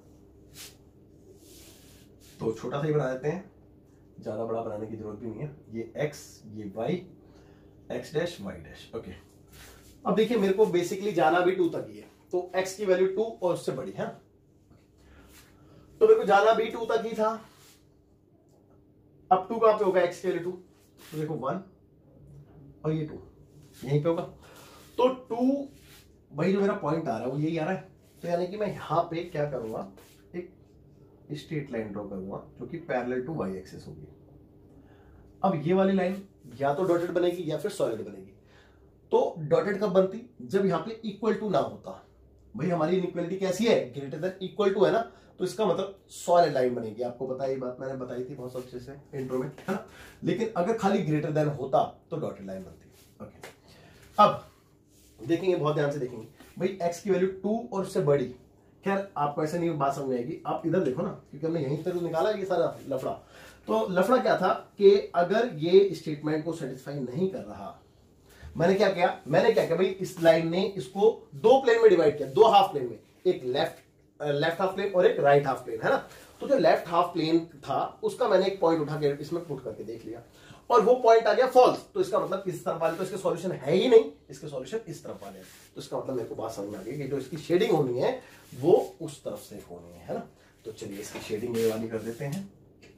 तो छोटा सा ही बना देते हैं, ज्यादा बड़ा बनाने की जरूरत भी नहीं है। ये x, ये y, x dash y dash. Okay अब देखिए मेरे को बेसिकली जाना भी टू तक ही है, तो x की वैल्यू टू और उससे बड़ी है, तो मेरे को जाना भी टू तक ही था। अब टू कहां पे होगा, x की वैल्यू टू, तो देखो वन और ये टू यहीं पे होगा, तो टू भाई जो मेरा पॉइंट आ रहा है वो यही आ रहा है, तो यानी कि मैं यहां पे क्या करूंगा, एक स्ट्रेट लाइन ड्रॉ करूंगा जो कि पैरेलल टू वाई एक्सिस होगी। अब ये वाली लाइन या तो डॉटेड बनेगी या फिर सॉलिड बनेगी। तो डॉटेड कब बनती, जब यहां पे इक्वल टू ना होता। भाई हमारी इनइक्वालिटी कैसी है, ग्रेटर देन इक्वल टू है ना, तो इसका मतलब सॉलिड लाइन बनेगी। आपको पता है ये बात मैंने बताई थी बहुत अच्छे से इंट्रो में, है ना। लेकिन अगर खाली ग्रेटर देन होता तो डॉटेड लाइन बनती। ओके अब देखेंगे, बहुत ध्यान से देखेंगे भाई, एक्स की वैल्यू टू और उससे बड़ी। खैर आपको ऐसे नहीं बात समझ आएगी, आप इधर देखो ना, क्योंकि हमने यहीं पर निकाला ये सारा लफड़ा। तो लफड़ा क्या था कि अगर ये स्टेटमेंट को सेटिस्फाई नहीं कर रहा, मैंने क्या किया, मैंने क्या किया भाई, इस लाइन ने इसको दो प्लेन में डिवाइड किया, दो हाफ प्लेन में, एक लेफ्ट लेफ्ट हाफ प्लेन और एक राइट हाफ प्लेन, है ना। तो जो लेफ्ट हाफ प्लेन था उसका मैंने एक पॉइंट उठा के इसमें पुट करके देख लिया, और वो पॉइंट आ गया फॉल्स, तो इसका मतलब इस तरफ वाले तो इसके सॉल्यूशन है ही नहीं, इसके सॉल्यूशन इस तरफ वाले हैं। तो इसका मतलब मेरे को बात समझ में आ गई कि जो इसकी शेडिंग होनी है वो उस तरफ से होनी है, है ना। तो चलिए इसकी शेडिंग ये वाली कर देते हैं,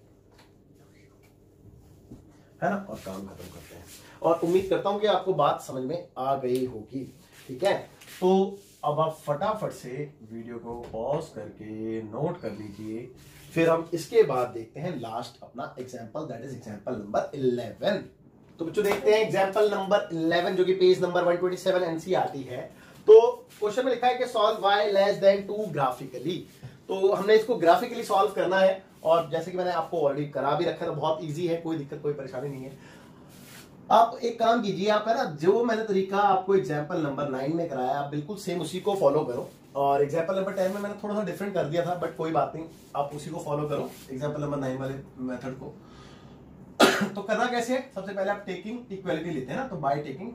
है ना, और काम खत्म करते हैं। और उम्मीद करता हूं कि आपको बात समझ में आ गई होगी, ठीक है। तो अब आप फटाफट से वीडियो को पॉज करके नोट कर लीजिए, फिर हम इसके बाद देखते हैं लास्ट अपना example, that is example number eleven. तो बच्चों देखते हैं एग्जांपल नंबर इलेवन, जो कि page number one twenty seven NCERT है। तो क्वेश्चन में लिखा है कि solve y less than two graphically. तो हमने इसको ग्राफिकली सॉल्व करना है, और जैसे कि मैंने आपको ऑलरेडी करा भी रखा है, तो बहुत इजी है, कोई दिक्कत कोई परेशानी नहीं है। आप एक काम कीजिए, आप है ना, जो मैंने तरीका आपको एग्जांपल नंबर नाइन में कराया, आप बिल्कुल सेम उसी को फॉलो करो। और एग्जांपल नंबर टेन में मैंने थोड़ा सा डिफरेंट कर दिया था, बट कोई बात नहीं, आप उसी को फॉलो करो, एग्जांपल नंबर नाइन वाले मेथड को। तो करना कैसे है, सबसे पहले आप टेकिंग इक्वालिटी लेते हैं ना, तो बाय टेकिंग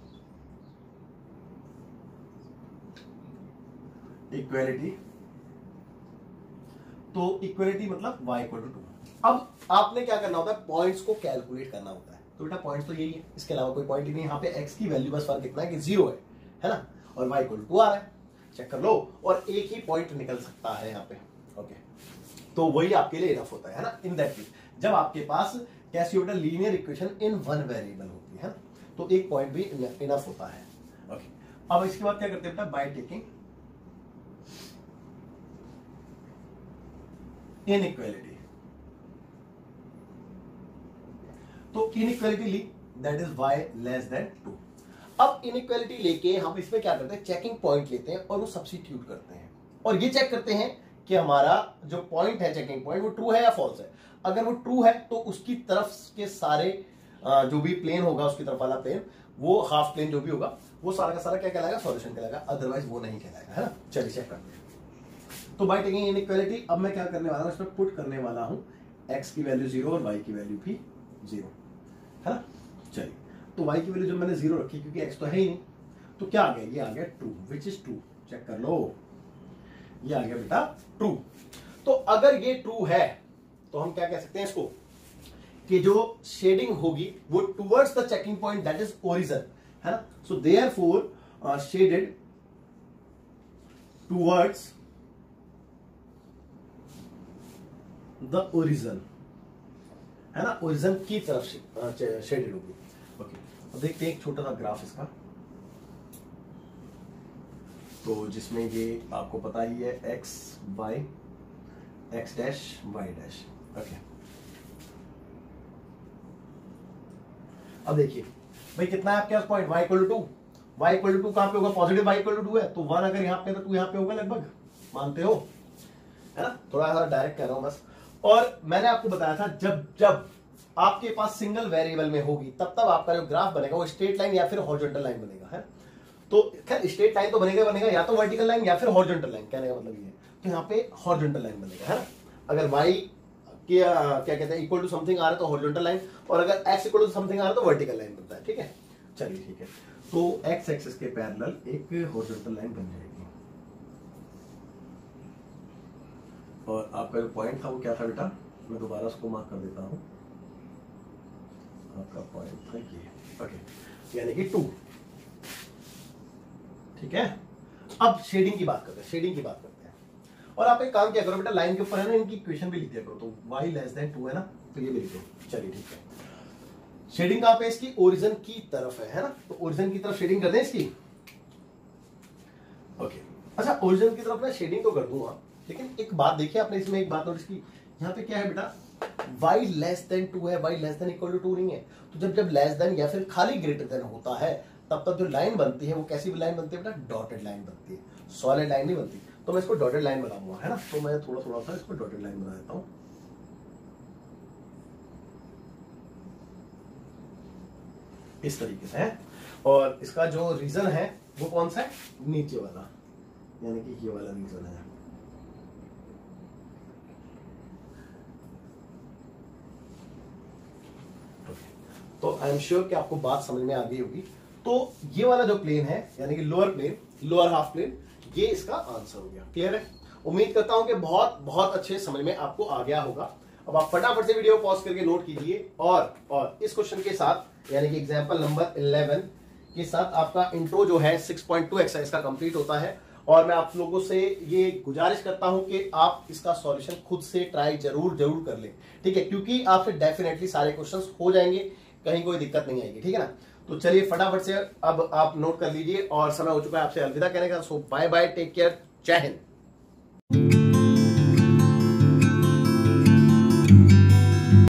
इक्वालिटी, तो इक्वालिटी मतलब y इक्वल टू टू। अब आपने क्या करना होता है, पॉइंट्स को कैलकुलेट करना होता है। तो बेटा पॉइंट्स तो यही है, इसके अलावा कोई पॉइंट ही नहीं। यहाँ पे x की वैल्यू बस फर्क इतना है कि जीरो है, है ना, और y इक्वल टू टू आ रहा है, चेक कर लो, और एक ही पॉइंट निकल सकता है यहाँ पे। ओके तो वही आपके लिए इनफ होता है, है ना, इन दैट केस जब आपके पास कैसी होता है, linear equation in one variable होती है, तो एक पॉइंट भी इनफ होता है। ओके अब इसके बाद क्या करते हैं बेटा, बाय टेकिंग इनइक्वालिटी। तो इनइक्वालिटी ली, that is y less than two. अब इनइक्वालिटी लेके हम इसमें क्या करते हैं, चेकिंग पॉइंट लेते हैं और वो सब्स्टिट्यूट करते हैं, और ये चेक करते हैं कि हमारा जो पॉइंट है, चेकिंग पॉइंट, वो ट्रू है या फॉल्स है। अगर वो ट्रू है तो उसकी तरफ के सारे जो भी प्लेन होगा, उसकी तरफ वाला प्लेन, वो हाफ प्लेन जो भी होगा, वो सारा का सारा क्या कहलाएगा, सॉल्यूशन कहलाएगा, अदरवाइज वो नहीं कहलाएगा, है ना। चलिए चेक करते हैं। तो बाय टेकिंग इनइक्वालिटी अब मैं क्या करने वाला हूं, इसमें पुट करने वाला हूं x की वैल्यू जीरो और y की वैल्यू भी जीरो, है ना। चलिए तो y की वैल्यू जब मैंने जीरो रखी, क्योंकि x तो है ही नहीं, तो क्या आ गया, ये आ गया true, which is true, check कर लो, ये आ गया बेटा ट्रू। तो अगर ये ट्रू है तो हम क्या कह सकते हैं इसको, कि जो शेडिंग होगी वो towards the checking point, that is origin, है ना। So therefore shaded towards the origin, है ना, ओरिजिन की तरफ शेडेड होगी। ओके अब देखते हैं एक छोटा सा ग्राफ इसका, तो जिसमें ये आपको पता ही है x y x dash y dash. Okay अब देखिए भाई कितना है आपके पास point, y equal to two, y equal to two कहां पे होगा, positive y equal to two है, तो वन अगर यहाँ पे है तो टू यहाँ पे होगा लगभग, मानते हो, है ना। थोड़ा सा डायरेक्ट कह रहा हूं बस। और मैंने आपको बताया था जब जब आपके पास सिंगल वेरिएबल में होगी, तब तब आपका जो ग्राफ बनेगा वो स्ट्रेट लाइन या फिर हॉरिजॉन्टल लाइन बनेगा, है। तो खैर स्ट्रेट लाइन तो बनेगा बनेगा या तो वर्टिकल लाइन या फिर हॉरिजॉन्टल लाइन, कहने का मतलब ये है। तो यहाँ पे हॉरिजॉन्टल लाइन बनेगा, है ना। अगर y कि आ, क्या कहते हैं इक्वल टू समथिंग आ रहा है तो हॉरिजॉन्टल लाइन, और अगर x इक्वल टू समथिंग आ रहा है तो वर्टिकल लाइन बनता है। ठीक है, चलिए ठीक है, तो x एक्सिस के पैरेलल एक हॉरिजॉन्टल लाइन बन जाएगी। और आपका जो पॉइंट था वो क्या था बेटा, मैं दोबारा उसको मार्क कर देता हूं। आपका पॉइंट था ये, ओके, यानी कि टू। ठीक है, अब शेडिंग की बात करते हैं, शेडिंग की बात करते हैं। और आप एक काम क्या करो बेटा, लाइन के ऊपर है ना इनकी इक्वेशन भी लिख दिया करो। तो y लेस देन टू है ना, तो ये भी लिखो। चलिए ठीक है, शेडिंग कहां पे इसकी, ओरिजिन की तरफ है, है ना, तो ओरिजिन की तरफ शेडिंग कर दें इसकी। ओके, अच्छा ओरिजिन की तरफ मैं शेडिंग तो कर दूंगा, लेकिन एक बात देखिए आपने इसमें एक बात नोटिस की, यहाँ पे क्या है बेटा, y लेस देन टू है, y less than equal to two नहीं है। तो जब जब लेस देन या फिर खाली ग्रेटर देन होता है, तब तक जो लाइन बनती है वो कैसी लाइन बनती है बेटा, डॉटेड लाइन बनती है, सॉलिड लाइन नहीं बनती। तो मैं इसको डॉटेड लाइन बनाऊंगा, है ना, तो मैं थोड़ा थोड़ा सा इसको डॉटेड लाइन बना देता हूं इस तरीके से है। और इसका जो रीजन है वो कौन सा है, नीचे वाला, यानी कि ये वाला रीजन है। तो आई एम श्योर कि आपको बात समझ में आ गई होगी। तो ये वाला जो प्लेन है यानी कि lower plane, lower half plane, ये इसका आंसर हो गया। क्लियर है, उम्मीद करता हूं कि बहुत बहुत अच्छे समझ में आपको आ गया होगा। अब आप फटाफट से वीडियो पॉज करके नोट कीजिए, और और इस क्वेश्चन के साथ यानी कि एग्जांपल नंबर इलेवन के साथ आपका इंट्रो जो है सिक्स पॉइंट टू एक्सरसाइज का कंप्लीट होता है। और मैं आप लोगों से ये गुजारिश करता हूं कि आप इसका सॉल्यूशन खुद से ट्राई जरूर जरूर कर लें, ठीक है, क्योंकि आपसे डेफिनेटली सारे क्वेश्चंस हो जाएंगे, कहीं कोई दिक्कत नहीं आएगी। ठीक है ना, तो चलिए फटाफट से अब आप नोट कर लीजिए, और समय हो चुका है आपसे अलविदा कहने का। So bye bye, take care, जय हिंद।